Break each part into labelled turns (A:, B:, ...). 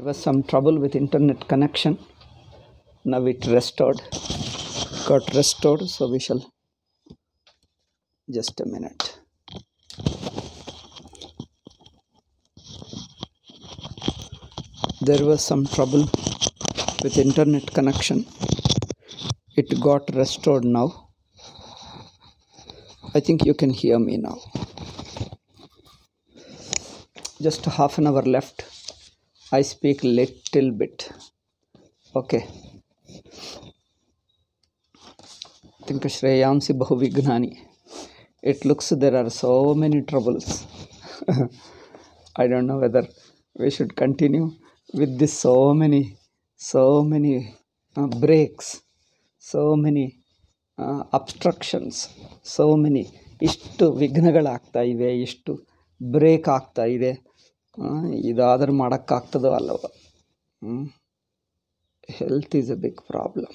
A: was some trouble with internet connection. Now it got restored, so we shall just a minute. There was some trouble with internet connection. It got restored now. I think you can hear me now. Just half an hour left. I speak little bit. Okay. I think Shreyamsi Bahu Vignani. It looks there are so many troubles. I don't know whether we should continue with this so many breaks, so many obstructions, so many ಇಷ್ಟು ವಿಘ್ನಗಳಾಗ್ತಾ ಇವೆ, ಇಷ್ಟು break ಆಗ್ತಾ ಇದೆ. ಇದಾದರೂ ಮಾಡೋಕ್ಕಾಗ್ತದೋ ಅಲ್ಲವೋ. Health is a big problem.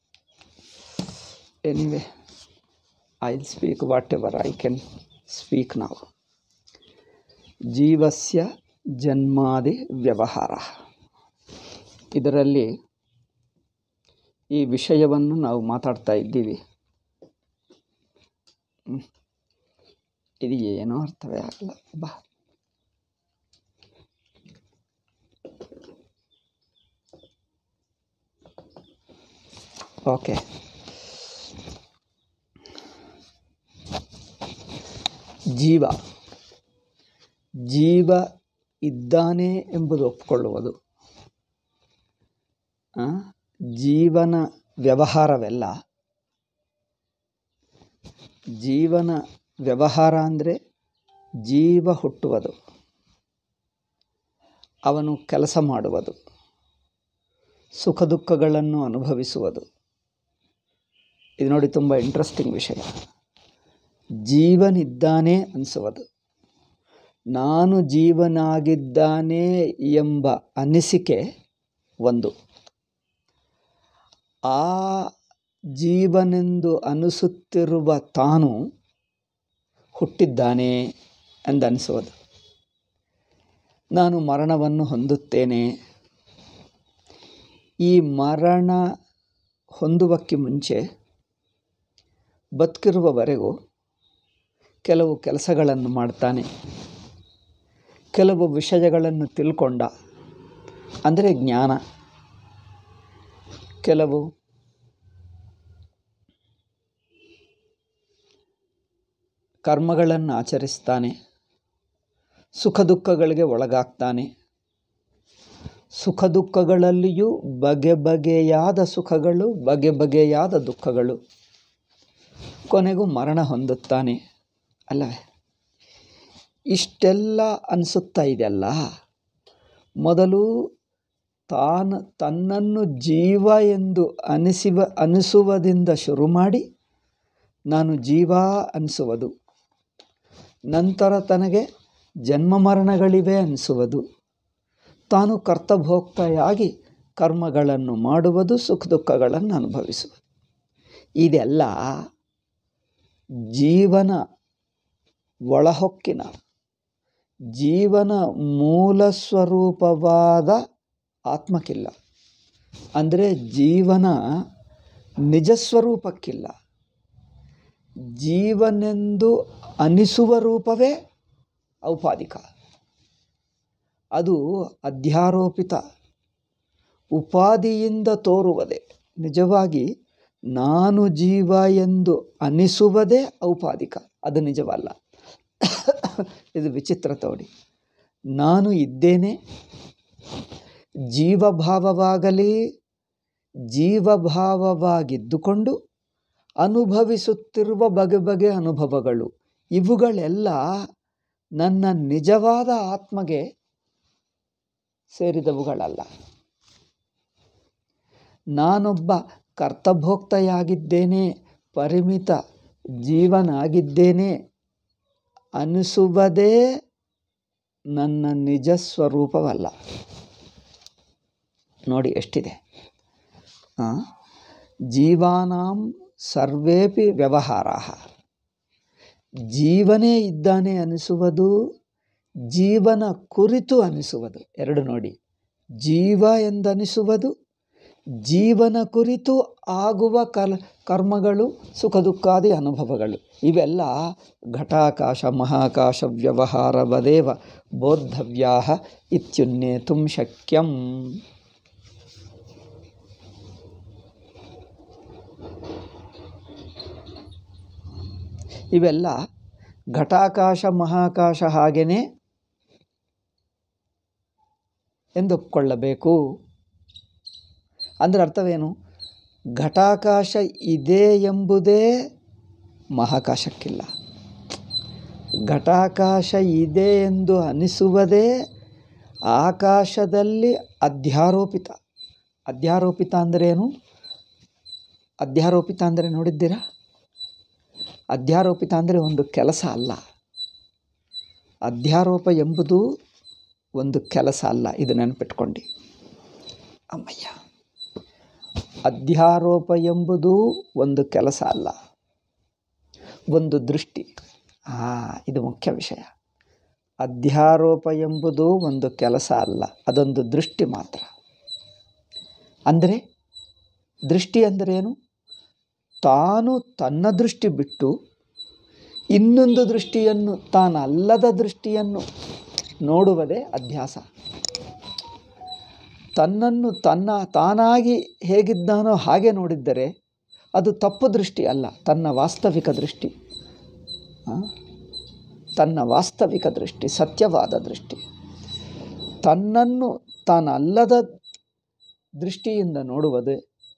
A: Anyway, I'll speak whatever I can speak now. ಜೀವಸ್ಯ ಜನ್ಮಾದಿ ವ್ಯವಹಾರ, ಇದರಲ್ಲಿ ಈ ವಿಷಯವನ್ನು ನಾವು ಮಾತಾಡ್ತಾ ಇದ್ದೀವಿ. ಇದು ಏನೋ ಅರ್ಥವೇ ಆಗಲ್ಲ. ಬಾ, ಓಕೆ. ಜೀವ ಇದ್ದಾನೆ ಎಂಬುದು ಒಪ್ಪಿಕೊಳ್ಳುವುದು. ಜೀವನ ವ್ಯವಹಾರವೆಲ್ಲ. ಜೀವನ ವ್ಯವಹಾರ ಅಂದರೆ ಜೀವ ಹುಟ್ಟುವುದು, ಅವನು ಕೆಲಸ ಮಾಡುವುದು, ಸುಖ ದುಃಖಗಳನ್ನು ಅನುಭವಿಸುವುದು. ಇದು ನೋಡಿ, ತುಂಬ ಇಂಟ್ರೆಸ್ಟಿಂಗ್ ವಿಷಯ. ಜೀವನಿದ್ದಾನೆ ಅನಿಸುವುದು, ನಾನು ಜೀವನಾಗಿದ್ದಾನೆ ಎಂಬ ಅನಿಸಿಕೆ ಒಂದು. ಆ ಜೀವನೆಂದು ಅನಿಸುತ್ತಿರುವ ತಾನು ಹುಟ್ಟಿದ್ದಾನೆ ಎಂದನಿಸುವುದು. ನಾನು ಮರಣವನ್ನು ಹೊಂದುತ್ತೇನೆ. ಈ ಮರಣ ಹೊಂದುವಕ್ಕೆ ಮುಂಚೆ ಬದುಕಿರುವವರೆಗೂ ಕೆಲವು ಕೆಲಸಗಳನ್ನು ಮಾಡ್ತಾನೆ, ಕೆಲವು ವಿಷಯಗಳನ್ನು ತಿಳ್ಕೊಂಡ ಅಂದರೆ ಜ್ಞಾನ, ಕೆಲವು ಕರ್ಮಗಳನ್ನು ಆಚರಿಸ್ತಾನೆ, ಸುಖ ದುಃಖಗಳಿಗೆ ಒಳಗಾಗ್ತಾನೆ. ಸುಖ ದುಃಖಗಳಲ್ಲಿಯೂ ಬಗೆ ಬಗೆಯಾದ ಸುಖಗಳು, ಬಗೆ ಬಗೆಯಾದ ದುಃಖಗಳು. ಕೊನೆಗೂ ಮರಣ ಹೊಂದುತ್ತಾನೆ ಅಲ್ಲವೇ? ಇಷ್ಟೆಲ್ಲ ಅನಿಸುತ್ತಾ ಇದೆಯಲ್ಲ, ಮೊದಲು ತನ್ನನ್ನು ಜೀವ ಎಂದು ಅನಿಸುವುದರಿಂದ ಶುರು ಮಾಡಿ ನಾನು ಜೀವ ಅನಿಸುವುದು, ನಂತರ ತನಗೆ ಜನ್ಮ ಮರಣಗಳಿವೆ ಅನಿಸುವುದು, ತಾನು ಕರ್ತಭೋಕ್ತೆಯಾಗಿ ಕರ್ಮಗಳನ್ನು ಮಾಡುವುದು, ಸುಖ ದುಃಖಗಳನ್ನು ಅನುಭವಿಸುವುದು. ಇದೆಲ್ಲ ಜೀವನ ಒಳಹೊಕ್ಕಿನ, ಜೀವನ ಮೂಲ ಸ್ವರೂಪವಾದ ಆತ್ಮಕ್ಕಿಲ್ಲ. ಅಂದರೆ ಜೀವನ ನಿಜ ಸ್ವರೂಪಕ್ಕಿಲ್ಲ. ಜೀವನೆಂದು ಅನಿಸುವ ರೂಪವೇ ಔಪಾಧಿಕ, ಅದು ಅಧ್ಯಾರೋಪಿತ, ಉಪಾಧಿಯಿಂದ ತೋರುವುದೇ. ನಿಜವಾಗಿ ನಾನು ಜೀವ ಎಂದು ಅನಿಸುವುದೇ ಔಪಾಧಿಕ, ಅದು ನಿಜವಲ್ಲ. ಇದು ವಿಚಿತ್ರ ತೋಡಿ. ನಾನು ಇದ್ದೇನೆ, ಜೀವಭಾವವಾಗಲಿ, ಜೀವಭಾವವಾಗಿದ್ದುಕೊಂಡು ಅನುಭವಿಸುತ್ತಿರುವ ಬಗೆ ಬಗೆ ಅನುಭವಗಳು, ಇವುಗಳೆಲ್ಲ ನನ್ನ ನಿಜವಾದ ಆತ್ಮಗೆ ಸೇರಿದವುಗಳಲ್ಲ. ನಾನೊಬ್ಬ ಕರ್ತಭೋಕ್ತೆಯಾಗಿದ್ದೇನೆ, ಪರಿಮಿತ ಜೀವನಾಗಿದ್ದೇನೆ ಅನಿಸುವುದೇ ನನ್ನ ನಿಜ ಸ್ವರೂಪವಲ್ಲ. ನೋಡಿ ಎಷ್ಟಿದೆ. ಜೀವಾನಾಂ ಸರ್ವೇಪಿ ವ್ಯವಹಾರಾಃ. ಜೀವನೇ ಇದ್ದಾನೆ ಅನಿಸುವುದು, ಜೀವನ ಕುರಿತು ಅನಿಸುವುದು, ಎರಡು ನೋಡಿ. ಜೀವ ಎಂದನಿಸುವುದು ಜೀವನ ಕುರಿತು ಆಗುವ ಕರ್ಮಗಳು, ಸುಖ ದುಃಖಾದಿ ಅನುಭವಗಳು. ಇವೆಲ್ಲ ಘಟಾಕಾಶ ಮಹಾಕಾಶ ವ್ಯವಹಾರವದೇವ ಬೋದ್ಧವ್ಯಾ ಇತ್ಯುನ್ನೇತುಂ ಶಕ್ಯಂ. ಇವೆಲ್ಲ ಘಟಾಕಾಶ ಮಹಾಕಾಶ ಹಾಗೆಯೇ ಎಂದೊಪ್ಪಿಕೊಳ್ಳಬೇಕು. ಅಂದರೆ ಅರ್ಥವೇನು? ಘಟಾಕಾಶ ಇದೆ ಎಂಬುದೇ ಮಹಾಕಾಶಕ್ಕಿಲ್ಲ. ಘಟಾಕಾಶ ಇದೆ ಎಂದು ಅನಿಸುವುದೇ ಆಕಾಶದಲ್ಲಿ ಅಧ್ಯಾರೋಪಿತ. ಅಧ್ಯಾರೋಪಿತ ಅಂದರೆ ಏನು? ಅಧ್ಯಾರೋಪಿತ ಅಂದರೆ ನೋಡಿದ್ದೀರಾ? ಅಧ್ಯಾರೋಪಿತ ಅಂದರೆ ಒಂದು ಕೆಲಸ ಅಲ್ಲ. ಅಧ್ಯಾರೋಪ ಎಂಬುದು ಒಂದು ಕೆಲಸ ಅಲ್ಲ. ಇದು ನೆನಪಿಟ್ಕೊಂಡು ಅಮ್ಮಯ್ಯ. ಅಧ್ಯಾರೋಪ ಎಂಬುದು ಒಂದು ಕೆಲಸ ಅಲ್ಲ, ಒಂದು ದೃಷ್ಟಿ. ಇದು ಮುಖ್ಯ ವಿಷಯ. ಅಧ್ಯಾರೋಪ ಎಂಬುದು ಒಂದು ಕೆಲಸ ಅಲ್ಲ, ಅದೊಂದು ದೃಷ್ಟಿ ಮಾತ್ರ. ಅಂದರೆ ದೃಷ್ಟಿ ಅಂದರೇನು? ತಾನು ತನ್ನ ದೃಷ್ಟಿ ಬಿಟ್ಟು ಇನ್ನೊಂದು ದೃಷ್ಟಿಯನ್ನು, ತಾನಲ್ಲದ ದೃಷ್ಟಿಯನ್ನು ನೋಡುವುದೇ ಅಧ್ಯಾಸ. ತನ್ನನ್ನು ತಾನಾಗಿ ಹೇಗಿದ್ದಾನೋ ಹಾಗೆ ನೋಡಿದ್ದರೆ ಅದು ತಪ್ಪು ದೃಷ್ಟಿ ಅಲ್ಲ, ತನ್ನ ವಾಸ್ತವಿಕ ದೃಷ್ಟಿ. ತನ್ನ ವಾಸ್ತವಿಕ ದೃಷ್ಟಿ, ಸತ್ಯವಾದ ದೃಷ್ಟಿ. ತನ್ನನ್ನು ತಾನಲ್ಲದ ದೃಷ್ಟಿಯಿಂದ ನೋಡುವುದೇ.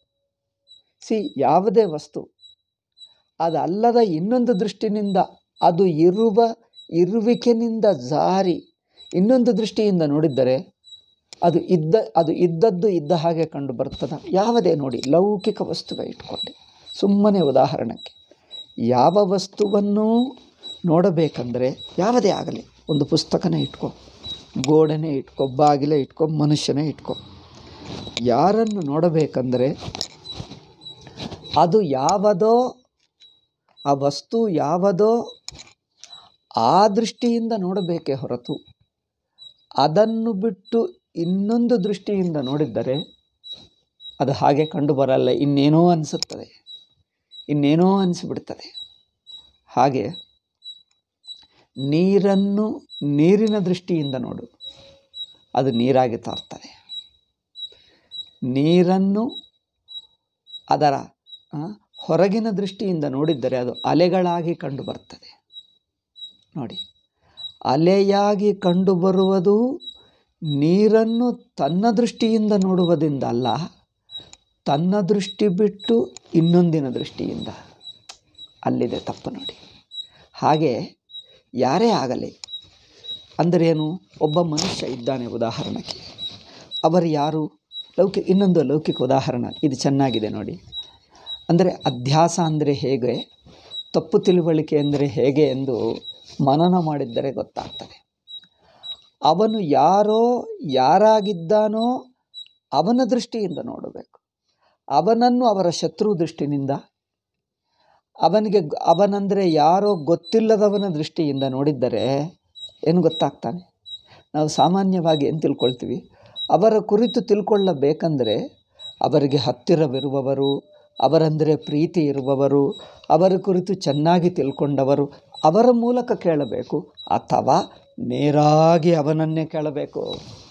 A: ಯಾವುದೇ ವಸ್ತು ಅದಲ್ಲದ ಇನ್ನೊಂದು ದೃಷ್ಟಿನಿಂದ, ಅದು ಇರುವಿಕೆನಿಂದ ಜಾರಿ ಇನ್ನೊಂದು ದೃಷ್ಟಿಯಿಂದ ನೋಡಿದ್ದರೆ ಅದು ಇದ್ದದ್ದು ಇದ್ದ ಹಾಗೆ ಕಂಡು ಬರ್ತದೆ. ಯಾವುದೇ ನೋಡಿ, ಲೌಕಿಕ ವಸ್ತುವೇ ಇಟ್ಕೊಂಡು ಸುಮ್ಮನೆ ಉದಾಹರಣೆಗೆ, ಯಾವ ವಸ್ತುವನ್ನು ನೋಡಬೇಕಂದ್ರೆ ಯಾವುದೇ ಆಗಲಿ, ಒಂದು ಪುಸ್ತಕನೇ ಇಟ್ಕೊ, ಗೋಡೆನೇ ಇಟ್ಕೊ, ಬಾಗಿಲೇ ಇಟ್ಕೊ, ಮನುಷ್ಯನೇ ಇಟ್ಕೊ, ಯಾರನ್ನು ನೋಡಬೇಕಂದ್ರೆ ಅದು ಯಾವುದೋ, ಆ ವಸ್ತು ಯಾವುದೋ ಆ ದೃಷ್ಟಿಯಿಂದ ನೋಡಬೇಕೇ ಹೊರತು ಅದನ್ನು ಬಿಟ್ಟು ಇನ್ನೊಂದು ದೃಷ್ಟಿಯಿಂದ ನೋಡಿದ್ದರೆ ಅದು ಹಾಗೆ ಕಂಡು ಬರಲ್ಲ. ಇನ್ನೇನೋ ಅನಿಸುತ್ತದೆ, ಇನ್ನೇನೋ ಅನಿಸಿಬಿಡ್ತದೆ. ಹಾಗೆ ನೀರನ್ನು ನೀರಿನ ದೃಷ್ಟಿಯಿಂದ ನೋಡು, ಅದು ನೀರಾಗಿ ತೋರ್ತದೆ. ನೀರನ್ನು ಅದರ ಹೊರಗಿನ ದೃಷ್ಟಿಯಿಂದ ನೋಡಿದ್ದರೆ ಅದು ಅಲೆಗಳಾಗಿ ಕಂಡು ಬರ್ತದೆ. ನೋಡಿ, ಅಲೆಯಾಗಿ ಕಂಡುಬರುವುದು ನೀರನ್ನು ತನ್ನ ದೃಷ್ಟಿಯಿಂದ ನೋಡುವುದರಿಂದ ಅಲ್ಲ, ತನ್ನ ದೃಷ್ಟಿ ಬಿಟ್ಟು ಇನ್ನೊಂದಿನ ದೃಷ್ಟಿಯಿಂದ. ಅಲ್ಲಿದೆ ತಪ್ಪು ನೋಡಿ. ಹಾಗೆ ಯಾರೇ ಆಗಲಿ, ಅಂದರೇನು? ಒಬ್ಬ ಮನುಷ್ಯ ಇದ್ದಾನೆ ಉದಾಹರಣೆಗೆ, ಅವರು ಯಾರು? ಇನ್ನೊಂದು ಲೌಕಿಕ ಉದಾಹರಣೆ, ಇದು ಚೆನ್ನಾಗಿದೆ ನೋಡಿ. ಅಂದರೆ ಅಧ್ಯಾಸ ಅಂದರೆ ಹೇಗೆ, ತಪ್ಪು ತಿಳುವಳಿಕೆ ಅಂದರೆ ಹೇಗೆ ಎಂದು ಮನನ ಮಾಡಿದ್ದರೆ ಗೊತ್ತಾಗ್ತದೆ. ಅವನು ಯಾರಾಗಿದ್ದಾನೋ ಅವನ ದೃಷ್ಟಿಯಿಂದ ನೋಡಬೇಕು. ಅವನನ್ನು ಅವರ ಶತ್ರು ದೃಷ್ಟಿನಿಂದ, ಅವನಂದರೆ ಯಾರೋ ಗೊತ್ತಿಲ್ಲದವನ ದೃಷ್ಟಿಯಿಂದ ನೋಡಿದ್ದರೆ ಏನು ಗೊತ್ತಾಗ್ತಾನೆ? ನಾವು ಸಾಮಾನ್ಯವಾಗಿ ಏನು ತಿಳ್ಕೊಳ್ತೀವಿ? ಅವರ ಕುರಿತು ತಿಳ್ಕೊಳ್ಳಬೇಕಂದ್ರೆ ಅವರಿಗೆ ಹತ್ತಿರವಿರುವವರು, ಅವರಂದರೆ ಪ್ರೀತಿ ಇರುವವರು, ಅವರ ಕುರಿತು ಚೆನ್ನಾಗಿ ತಿಳ್ಕೊಂಡವರು, ಅವರ ಮೂಲಕ ಕೇಳಬೇಕು, ಅಥವಾ ನೇರಾಗಿ ಅವನನ್ನೇ ಕೇಳಬೇಕು.